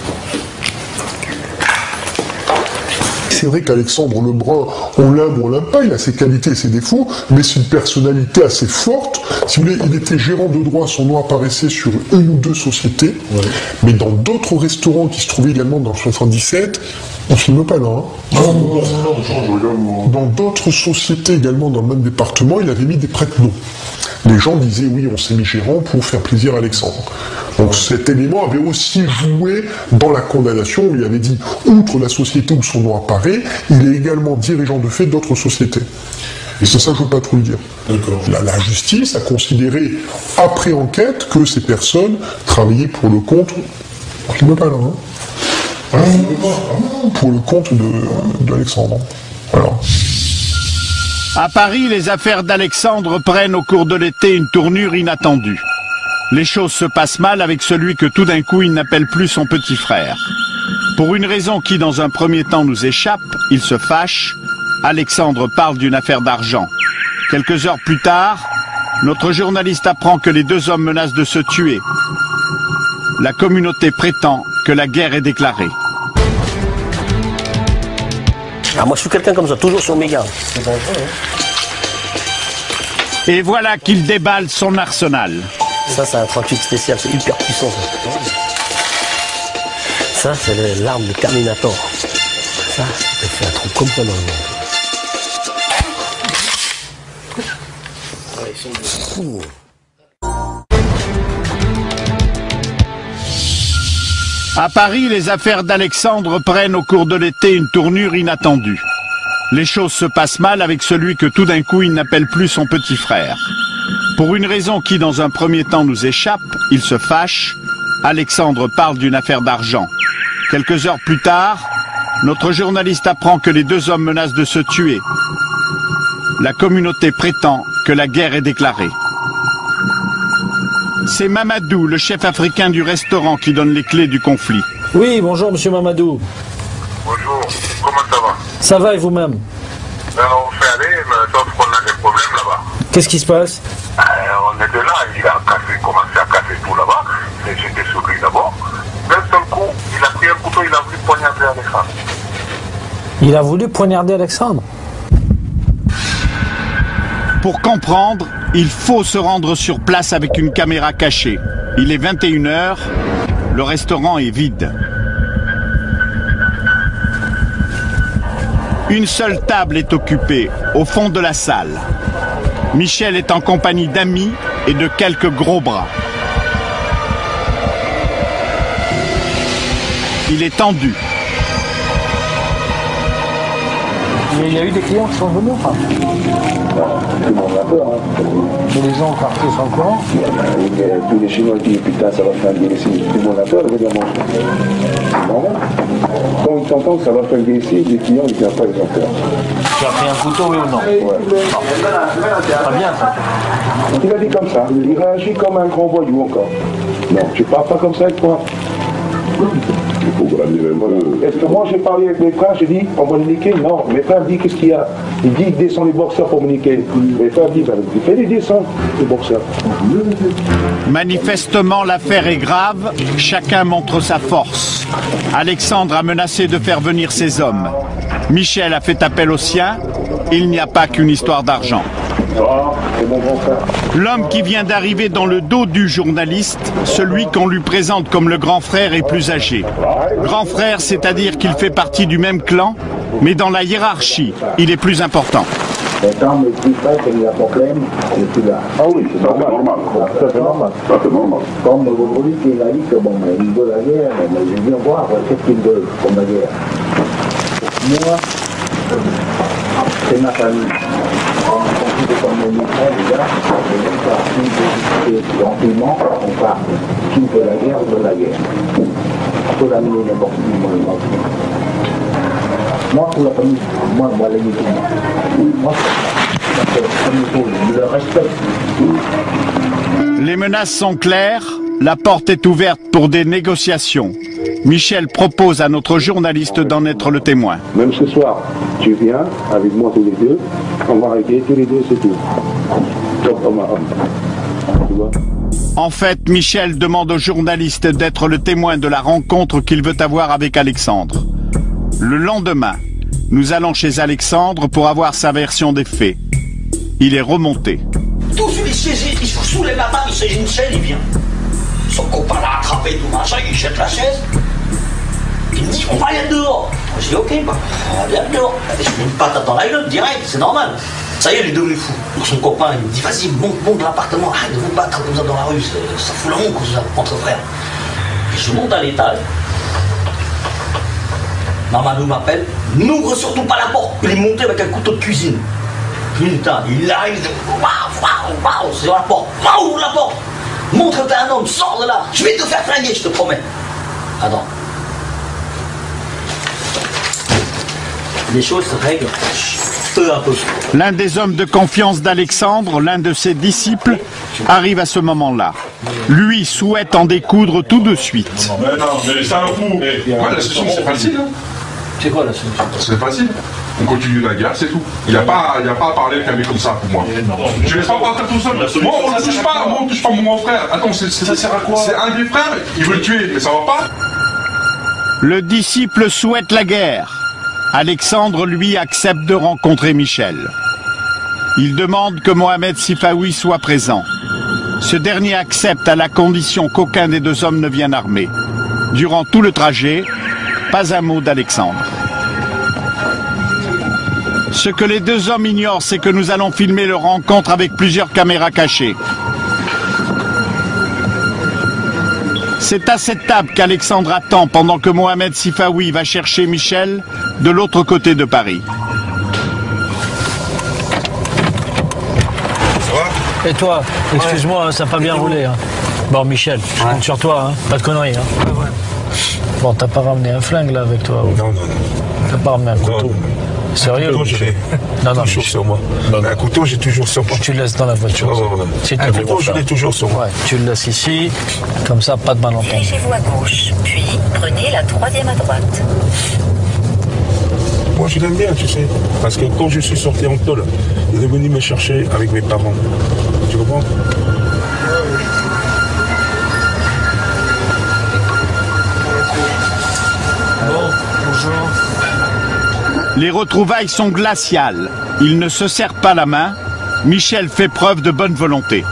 C'est vrai qu'Alexandre Lebrun, on l'aime ou on l'aime pas, il a ses qualités et ses défauts, mais c'est une personnalité assez forte. Si vous voulez, il était gérant de droit, son nom apparaissait sur une ou deux sociétés, ouais. Mais dans d'autres restaurants qui se trouvaient également dans le soixante-dix-sept, on ne filme pas là. Hein. Non, non, non, dans d'autres sociétés également dans le même département, il avait mis des prête-noms. Les gens disaient oui, on s'est mis gérant pour faire plaisir à Alexandre. Donc cet élément avait aussi joué dans la condamnation où il avait dit, outre la société où son nom apparaît, il est également dirigeant de fait d'autres sociétés. Et c'est ça que je ne veux pas trop le dire. La, la justice a considéré, après enquête, que ces personnes travaillaient pour le compte. On ne filme pas là, hein. Ah, pour le compte d'Alexandre. Voilà. À Paris, les affaires d'Alexandre prennent au cours de l'été une tournure inattendue. Les choses se passent mal avec celui que tout d'un coup il n'appelle plus son petit frère. Pour une raison qui dans un premier temps nous échappe, il se fâche. Alexandre parle d'une affaire d'argent. Quelques heures plus tard, notre journaliste apprend que les deux hommes menacent de se tuer. La communauté prétend que la guerre est déclarée. Ah, moi je suis quelqu'un comme ça, toujours sur mes gardes. Et voilà qu'il déballe son arsenal. Ça c'est un trente-huit spécial, c'est hyper puissant. Ça, ça c'est l'arme de Terminator. Ça, ça fait un truc comme ça dans le monde. Ouais, ils sont fous. À Paris, les affaires d'Alexandre prennent au cours de l'été une tournure inattendue. Les choses se passent mal avec celui que tout d'un coup il n'appelle plus son petit frère. Pour une raison qui dans un premier temps nous échappe, il se fâche. Alexandre parle d'une affaire d'argent. Quelques heures plus tard, notre journaliste apprend que les deux hommes menacent de se tuer. La communauté prétend que la guerre est déclarée. C'est Mamadou, le chef africain du restaurant, qui donne les clés du conflit. Oui, bonjour monsieur Mamadou. Bonjour, comment ça va? Ça va et vous-même? Alors, on fait aller, mais sauf qu'on a des problèmes là-bas. Qu'est-ce qui se passe? Euh, on était là, il a cassé, commencé à casser tout là-bas. J'étais sur lui d'abord. D'un seul coup, il a pris un couteau, il a voulu poignarder Alexandre. Il a voulu poignarder Alexandre? Pour comprendre, il faut se rendre sur place avec une caméra cachée. Il est vingt et une heures, le restaurant est vide. Une seule table est occupée, au fond de la salle. Michel est en compagnie d'amis et de quelques gros bras. Il est tendu. Il y a eu des clients qui sont venus ou pas? Tout le monde a peur. Hein. Mais les gens au quartier sont au courant? Tous les Chinois disent putain ça va faire un délaissé. Tout le monde a peur évidemment. C'est normal. Quand ils t'entendent que ça va faire un délaissé, les clients ils ne viennent pas les faire. Tu as pris un couteau oui ou non? Ouais. Pas bien ça. Il a dit comme ça. Il réagit comme un grand voyou encore. Non, tu parles pas comme ça avec toi. Est-ce que moi j'ai parlé avec mes frères, j'ai dit on va les niquer? Non, mes frères disent qu'est-ce qu'il y a? Il dit il descend les boxeurs pour me niquer. Mes frères disent ben, il fait les descendre les boxeurs. Manifestement l'affaire est grave, chacun montre sa force. Alexandre a menacé de faire venir ses hommes. Michel a fait appel aux siens, il n'y a pas qu'une histoire d'argent. L'homme qui vient d'arriver dans le dos du journaliste, celui qu'on lui présente comme le grand frère est plus âgé. Grand frère, c'est-à-dire qu'il fait partie du même clan, mais dans la hiérarchie, il est plus important. Quand on ne dit pas qu'il y a un problème, c'est plus là. Ah oui, c'est normal. Ça c'est normal. Ça c'est normal. Comme aujourd'hui, il a dit que bon, il veut la guerre, mais je viens voir qu'est-ce qu'il veut comme la guerre. Moi, c'est ma famille. Comme le médecin, déjà, on gentiment, on part. Qui veut la guerre, veut la guerre. On peut l'amener n'importe où, moi, moi, pour la famille, moi, moi, les médecins. Moi, je le respecte. Les menaces sont claires, la porte est ouverte pour des négociations. Michel propose à notre journaliste d'en être le témoin. Même ce soir, tu viens avec moi tous les deux, on va régler tous les deux, c'est tout. Donc, on va... Tu vois ? En fait, Michel demande au journaliste d'être le témoin de la rencontre qu'il veut avoir avec Alexandre. Le lendemain, nous allons chez Alexandre pour avoir sa version des faits. Il est remonté. Tout celui qui il se soulève la table, il saisit une chaise, il vient. Son copain l'a attrapé, tout machin, il jette la chaise. Il me dit, on va aller dehors. Je dis, ok, bah, on va bien dehors. Je mets une patate dans la gueule, direct, c'est normal. Ça y est, il est devenu fou. Donc son copain, il me dit, vas-y, monte, monte de l'appartement, arrête de vous battre comme ça dans la rue, ça fout la honte, ça, entre frères. Et je monte à l'étage. Mamadou m'appelle, n'ouvre surtout pas la porte. Il est monté avec un couteau de cuisine. Putain, il arrive, waouh, waouh, waouh, c'est dans la porte, waouh, ouvre la porte. Montre que t'es un homme, sors de là, je vais te faire flinguer, je te promets. Attends. les choses se règlent peu à peu. L'un des hommes de confiance d'Alexandre, l'un de ses disciples, arrive à ce moment-là. Lui souhaite en découdre tout de suite. Mais non, mais c'est un fou. Ouais, la solution, c'est facile. Hein. C'est quoi la solution? C'est facile. On continue la guerre, c'est tout. Il n'y a, a pas à parler avec un mec comme ça pour moi. Je ne laisse pas partir tout seul. Moi, on ne touche pas, moi, on ne touche pas mon frère. Attends, c'est un des frères, il veut le tuer, mais ça va pas. Le disciple souhaite la guerre. Alexandre, lui, accepte de rencontrer Michel. Il demande que Mohamed Sifawi soit présent. Ce dernier accepte à la condition qu'aucun des deux hommes ne vienne armé. Durant tout le trajet, pas un mot d'Alexandre. Ce que les deux hommes ignorent, c'est que nous allons filmer leur rencontre avec plusieurs caméras cachées. C'est à cette table qu'Alexandre attend pendant que Mohamed Sifawi va chercher Michel de l'autre côté de Paris. Et toi, excuse-moi, ouais. Ça n'a pas bien roulé. Hein. Bon, Michel, je compte ouais. sur toi, hein. Pas de conneries. Hein. Ouais, ouais. Bon, t'as pas ramené un flingue là avec toi? Non, non, non. T'as pas ramené un couteau? Sérieux? Non, j'ai non, non, toujours sur moi. Non, non. Un couteau, j'ai toujours sur moi. Tu le laisses dans la voiture. Oh, ouais, ouais. Un couteau, je l'ai toujours sur moi. Ouais, tu le laisses ici, comme ça, pas de malentendu. Dirigez-vous à gauche, puis prenez la troisième à droite. Moi, je l'aime bien, tu sais. Parce que quand je suis sorti en tôle, il est venu me chercher avec mes parents. Tu comprends? Bon, bonjour. Les retrouvailles sont glaciales. Ils ne se serrent pas la main. Michel fait preuve de bonne volonté.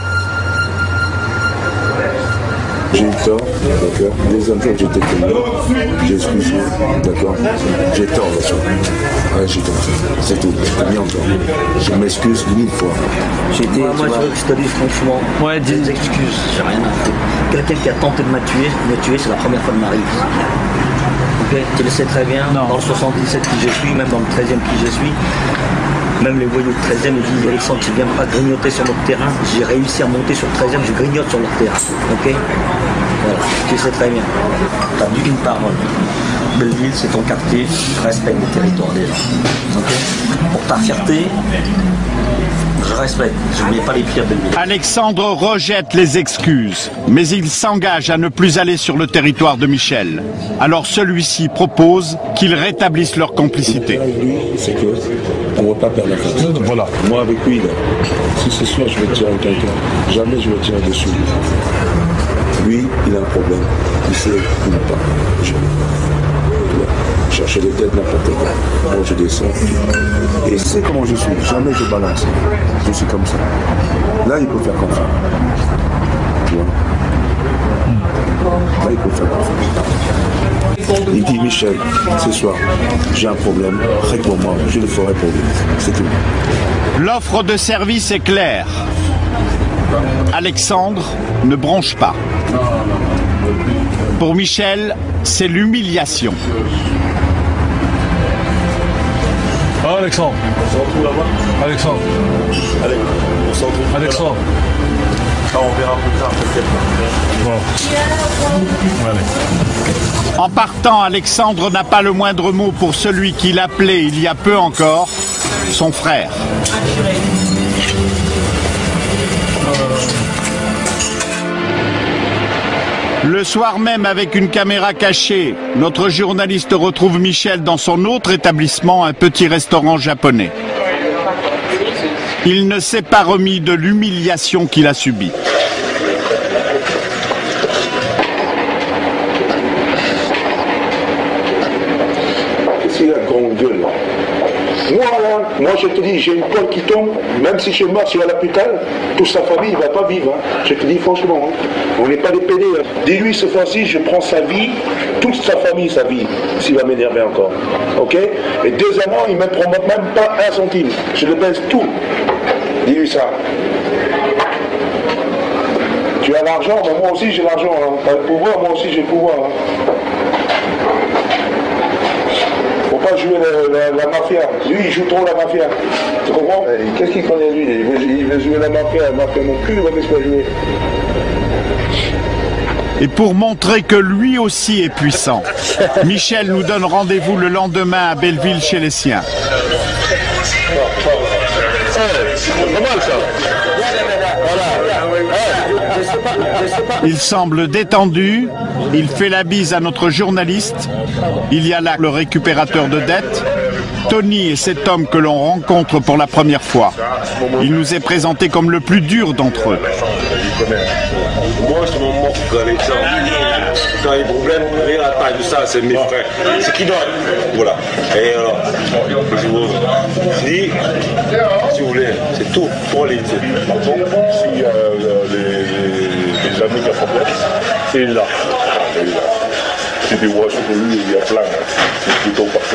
J'ai eu tort, d'accord. Les hommes que j'étais connu, j'ai excusé, d'accord. J'ai tort là-dessus. Ouais, j'ai tort. C'est tout. T'as bien tort. Je m'excuse mille fois. J'étais, moi, moi je veux que je te dise franchement, ouais, des excuses, j'ai rien à faire. Quelqu'un qui a tenté de me tuer, me tuer, c'est la première fois de ma vie. Ok, tu le sais très bien, non. Dans le soixante-dix-sept qui je suis, même dans le treizième qui je suis, même les voyous du treizième ils disent Alexandre, tu ne viens pas grignoter sur notre terrain. J'ai réussi à monter sur le treizième, je grignote sur leur terrain. Ok? Voilà, tu sais très bien. Tu as dit une parole. Belleville, c'est ton quartier, respecte le territoire des gens. Ok? Pour ta fierté, je respecte, je n'oublie pas les pires de Belleville. Alexandre rejette les excuses, mais il s'engage à ne plus aller sur le territoire de Michel. Alors celui-ci propose qu'il rétablisse leur complicité. C'est que on ne va pas perdre la face. Voilà. Moi avec lui, là, si ce soir je vais tirer quelqu'un, jamais je vais tirer dessus. Lui, il a un problème. Il sait qu'il n'a pas. Je... Chercher des têtes n'importe quoi. Moi je descends. Et il sait comment je suis. Jamais je balance. Je suis comme ça. Là, il peut faire comme ça. Tu vois? Là, il peut faire comme ça. Il dit Michel, ce soir, j'ai un problème, réponds-moi, je le ferai pour lui. C'est tout. L'offre de service est claire. Alexandre ne bronche pas. Pour Michel, c'est l'humiliation. Ah, Alexandre. On se retrouve là-bas. Alexandre. Allez, on se retrouve. Alexandre. Là, on verra plus tard, peut-être. Bon. Allez. En partant, Alexandre n'a pas le moindre mot pour celui qu'il appelait il y a peu encore son frère. Le soir même, avec une caméra cachée, notre journaliste retrouve Michel dans son autre établissement, un petit restaurant japonais. Il ne s'est pas remis de l'humiliation qu'il a subie. Qu'est-ce qu'il a de grande gueule là? Moi, là, moi je te dis, j'ai une poêle qui tombe, même si je meurs sur l'hôpital, toute sa famille ne va pas vivre. Hein. Je te dis franchement, hein. On n'est pas des pédés. Hein. Dis-lui ce fois-ci, je prends sa vie, toute sa famille, sa vie, s'il va m'énerver encore. Ok? Et deuxièmement, il ne me prend même pas un centime. Je le baisse tout. Dis-lui ça. Tu as l'argent, mais moi aussi j'ai l'argent. Hein. Tu as le pouvoir, moi aussi j'ai le pouvoir. Hein. Faut pas jouer la, la, la mafia. Lui, il joue trop la mafia. Tu comprends? Qu'est-ce qu'il connaît lui? Il veut, il veut jouer la mafia. La mafia non plus, il va laisser pas jouer. Et pour montrer que lui aussi est puissant, Michel nous donne rendez-vous le lendemain à Belleville chez les siens. Il semble détendu, il fait la bise à notre journaliste, il y a là le récupérateur de dettes. Tony est cet homme que l'on rencontre pour la première fois. Il nous est présenté comme le plus dur d'entre eux. Moi, je me moque quand les gens, quand il y a des problèmes, rien à la taille de ça, c'est mes frères. C'est qui donne. Voilà. Et alors, je vous dis, si vous voulez, c'est tout pour les dire. Par contre, si euh, les, les amis qui ont problème, c'est là. C'est des voitures pour lui, il y a plein. C'est plutôt partout.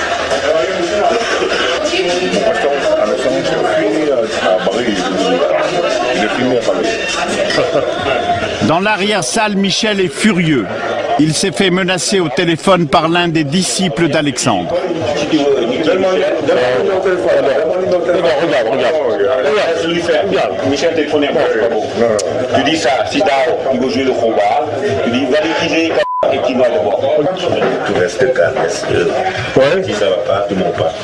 Dans l'arrière-salle, Michel est furieux. Il s'est fait menacer au téléphone par l'un des disciples d'Alexandre. Donne-moi mon téléphone. Regarde, regarde. Regarde, je lui fais. Regarde, Michel téléphone est pas bon. Tu dis ça, si Dao, il veut jouer le combat. Tu dis, va l'équiser et qui va d'abord. Tu restes calme, parce que si ça va pas, tu mens pas.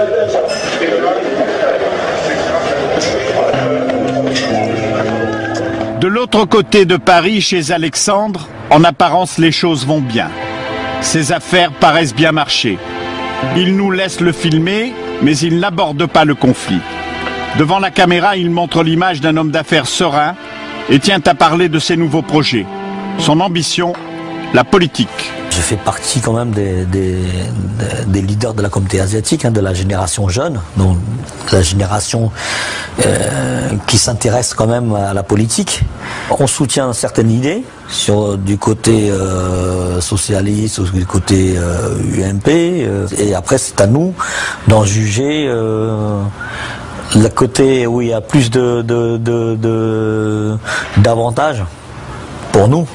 De l'autre côté de Paris, chez Alexandre, en apparence, les choses vont bien. Ses affaires paraissent bien marcher. Il nous laisse le filmer, mais il n'aborde pas le conflit. Devant la caméra, il montre l'image d'un homme d'affaires serein et tient à parler de ses nouveaux projets. Son ambition, la politique. Je fais partie quand même des, des, des leaders de la communauté asiatique, hein, de la génération jeune, donc la génération euh, qui s'intéresse quand même à la politique. On soutient certaines idées sur du côté euh, socialiste, du côté euh, U M P, euh, et après c'est à nous d'en juger euh, le côté où il y a plus de, de, de, de, d'avantages pour nous.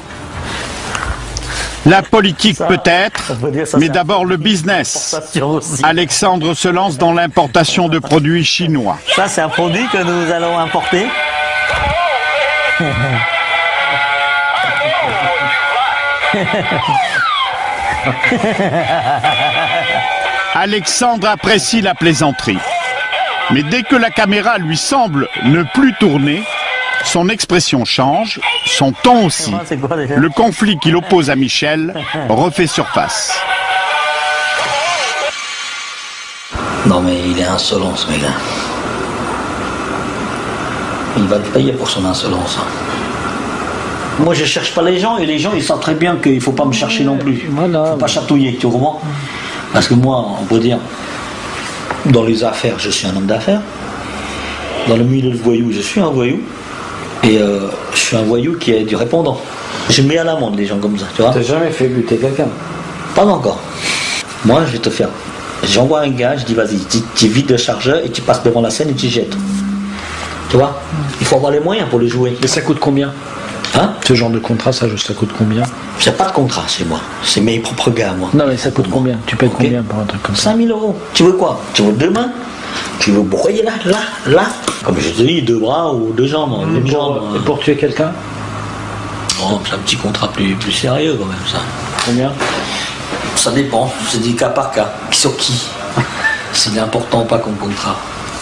La politique peut-être, mais d'abord le business. Alexandre se lance dans l'importation de produits chinois. Ça, c'est un produit que nous allons importer. Alexandre apprécie la plaisanterie. Mais dès que la caméra lui semble ne plus tourner, son expression change, son ton aussi. Le conflit qui l'oppose à Michel refait surface. Non mais il est insolent ce mec-là. Il va le payer pour son insolence. Moi je cherche pas les gens et les gens ils savent très bien qu'il faut pas me chercher non plus. Voilà. Faut pas chatouiller, tu comprends? Parce que moi, on peut dire, dans les affaires, je suis un homme d'affaires. Dans le milieu de voyou, je suis un voyou. Et euh, je suis un voyou qui est du répondant. Je mets à l'amende les gens comme ça, tu vois. T'as jamais fait buter quelqu'un? Pas encore. Moi, je vais te faire. J'envoie un gars, je dis vas-y, tu, tu vides le chargeur et tu passes devant la scène et tu jettes. Tu vois? Il faut avoir les moyens pour le jouer. Et ça coûte combien? Hein? Ce genre de contrat, ça, ça coûte combien? J'ai pas de contrat chez moi. C'est mes propres gars, moi. Non, mais ça coûte combien? Tu payes okay. combien pour un truc comme ça? cinq mille euros. Tu veux quoi? Tu veux deux mains? Tu veux broyer là, là, là? Comme je te dis, deux bras ou deux jambes. Mmh, une jambe. Et pour tuer quelqu'un? Oh, c'est un petit contrat plus, plus sérieux quand même, ça. Combien? Ça dépend. C'est du cas par cas. Sur qui? C'est important ou pas comme contrat.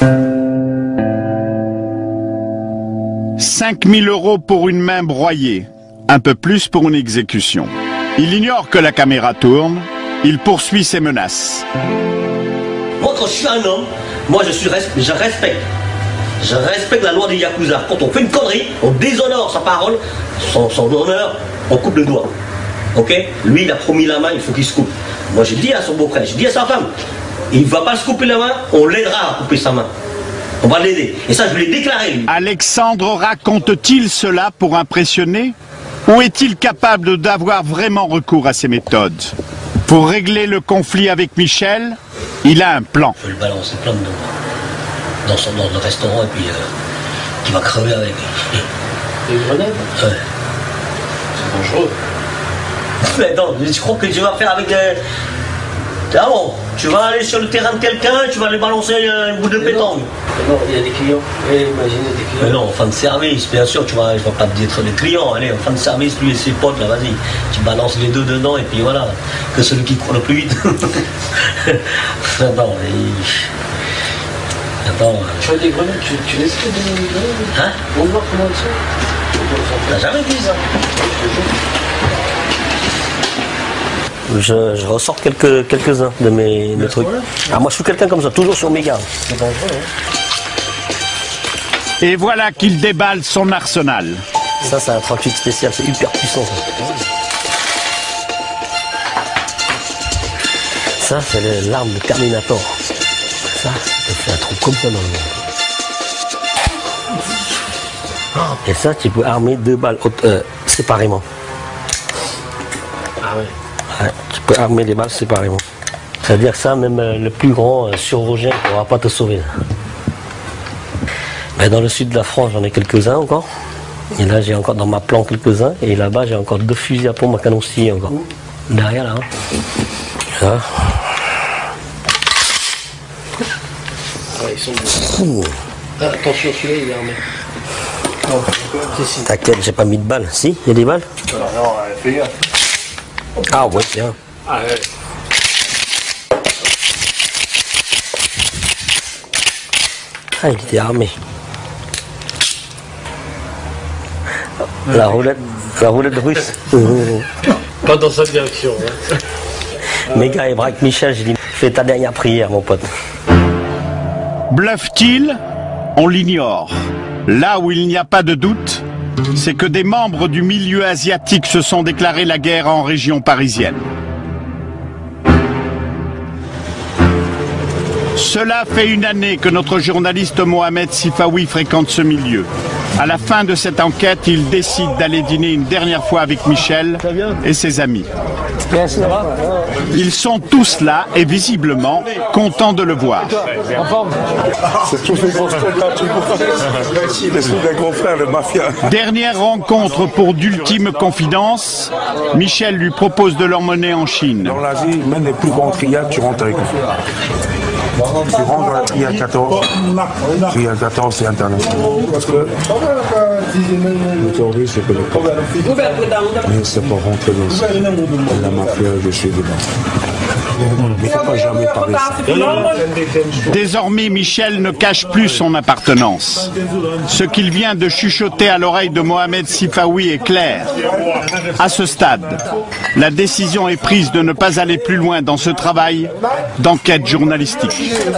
cinq mille euros pour une main broyée. Un peu plus pour une exécution. Il ignore que la caméra tourne. Il poursuit ses menaces. Moi, quand je suis un homme, moi, je, suis, je respecte. Je respecte la loi des Yakuza. Quand on fait une connerie, on déshonore sa parole, son, son honneur, on coupe le doigt. Ok? Lui, il a promis la main, il faut qu'il se coupe. Moi, j'ai dit à son beau-frère, j'ai dit à sa femme, il ne va pas se couper la main, on l'aidera à couper sa main. On va l'aider. Et ça, je l'ai déclaré, lui. Alexandre raconte-t-il cela pour impressionner? Ou est-il capable d'avoir vraiment recours à ces méthodes? Pour régler le conflit avec Michel, il a un plan. Je vais le balancer plein de dos dans, son, dans le restaurant et puis euh, qui va crever avec. Des grenades? Ouais. C'est dangereux. Mais non, je crois que je vais faire avec des... Ah bon, tu vas aller sur le terrain de quelqu'un, tu vas aller balancer un bout de pétanque. Non, il y a des clients. Et imaginez des clients. Mais non, en fin de service, bien sûr, tu vas, je ne vais pas te dire des clients. Allez, en fin de service, lui et ses potes, là, vas-y. Tu balances les deux dedans et puis voilà. Que celui qui court le plus vite. Attends, il... Attends. Tu as des grenades, tu, tu laisses des grenades? Hein? On va voir comment elles sont. T'as jamais dit ça? Je, je ressors quelques, quelques-uns de mes, mes trucs. Ah, moi je suis quelqu'un comme ça, toujours sur mes gardes. C'est dangereux, hein. Et voilà qu'il déballe son arsenal. Ça, c'est un trente-huit spécial, c'est hyper puissant. Ça, ça c'est l'arme de Terminator. Ça, ça fait un trou comme ça dans le monde. Et ça, tu peux armer deux balles euh, séparément. Ah ouais. Ouais, tu peux armer les balles séparément. C'est-à-dire que ça, même euh, le plus grand euh, chirurgien ne pourra pas te sauver. Mais dans le sud de la France, j'en ai quelques-uns encore. Et là, j'ai encore dans ma plan quelques-uns. Et là-bas, j'ai encore deux fusils à pompe à canoncier encore. Derrière, là. Hein. Là. Ouais, ils sont beaux. Ah, attention, celui-là, il est armé. T'inquiète, j'ai pas mis de balles. Si, il y a des balles? Non, non, fais gaffe. Ah ouais, bien. Ah ouais. Ah, il était armé. La roulette, la roulette russe. Pas dans sa direction. Hein. Mes gars, et braque Michel, j'ai dit, fais ta dernière prière, mon pote. Bluffe-t-il? On l'ignore. Là où il n'y a pas de doute, c'est que des membres du milieu asiatique se sont déclarés la guerre en région parisienne. Cela fait une année que notre journaliste Mohamed Sifawi fréquente ce milieu. À la fin de cette enquête, il décide d'aller dîner une dernière fois avec Michel et ses amis. Ils sont tous là et visiblement contents de le voir. C'est tous les gros frères de mafia. Dernière rencontre pour d'ultimes confidences. Michel lui propose de l'emmener en Chine. Dans l'Asie, même les plus grands triades, tu rentres avec eux. Tu rentres dans la triade quatorze. triade quatorze, c'est international. Parce que le terrorisme, c'est que le corps. Mais c'est pour rentrer dans ça. La mafia, je suis dedans. Mais il ne faut pas jamais parler ça. Désormais, Michel ne cache plus son appartenance. Ce qu'il vient de chuchoter à l'oreille de Mohamed Sifawi est clair. À ce stade, la décision est prise de ne pas aller plus loin dans ce travail d'enquête journalistique.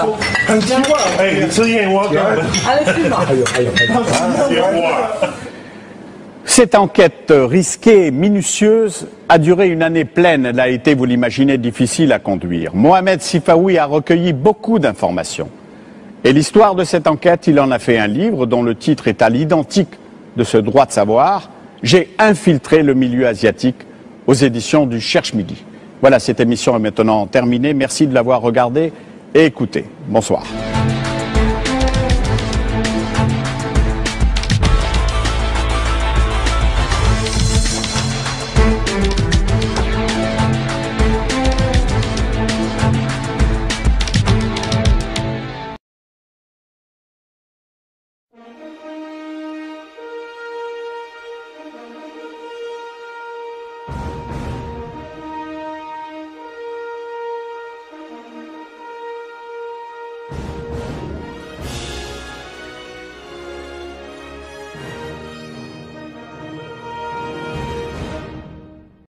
Cette enquête risquée et minutieuse a duré une année pleine. Elle a été, vous l'imaginez, difficile à conduire. Mohamed Sifawi a recueilli beaucoup d'informations. Et l'histoire de cette enquête, il en a fait un livre dont le titre est à l'identique de ce droit de savoir. J'ai infiltré le milieu asiatique aux éditions du Cherche Midi. Voilà, cette émission est maintenant terminée. Merci de l'avoir regardée et écoutée. Bonsoir.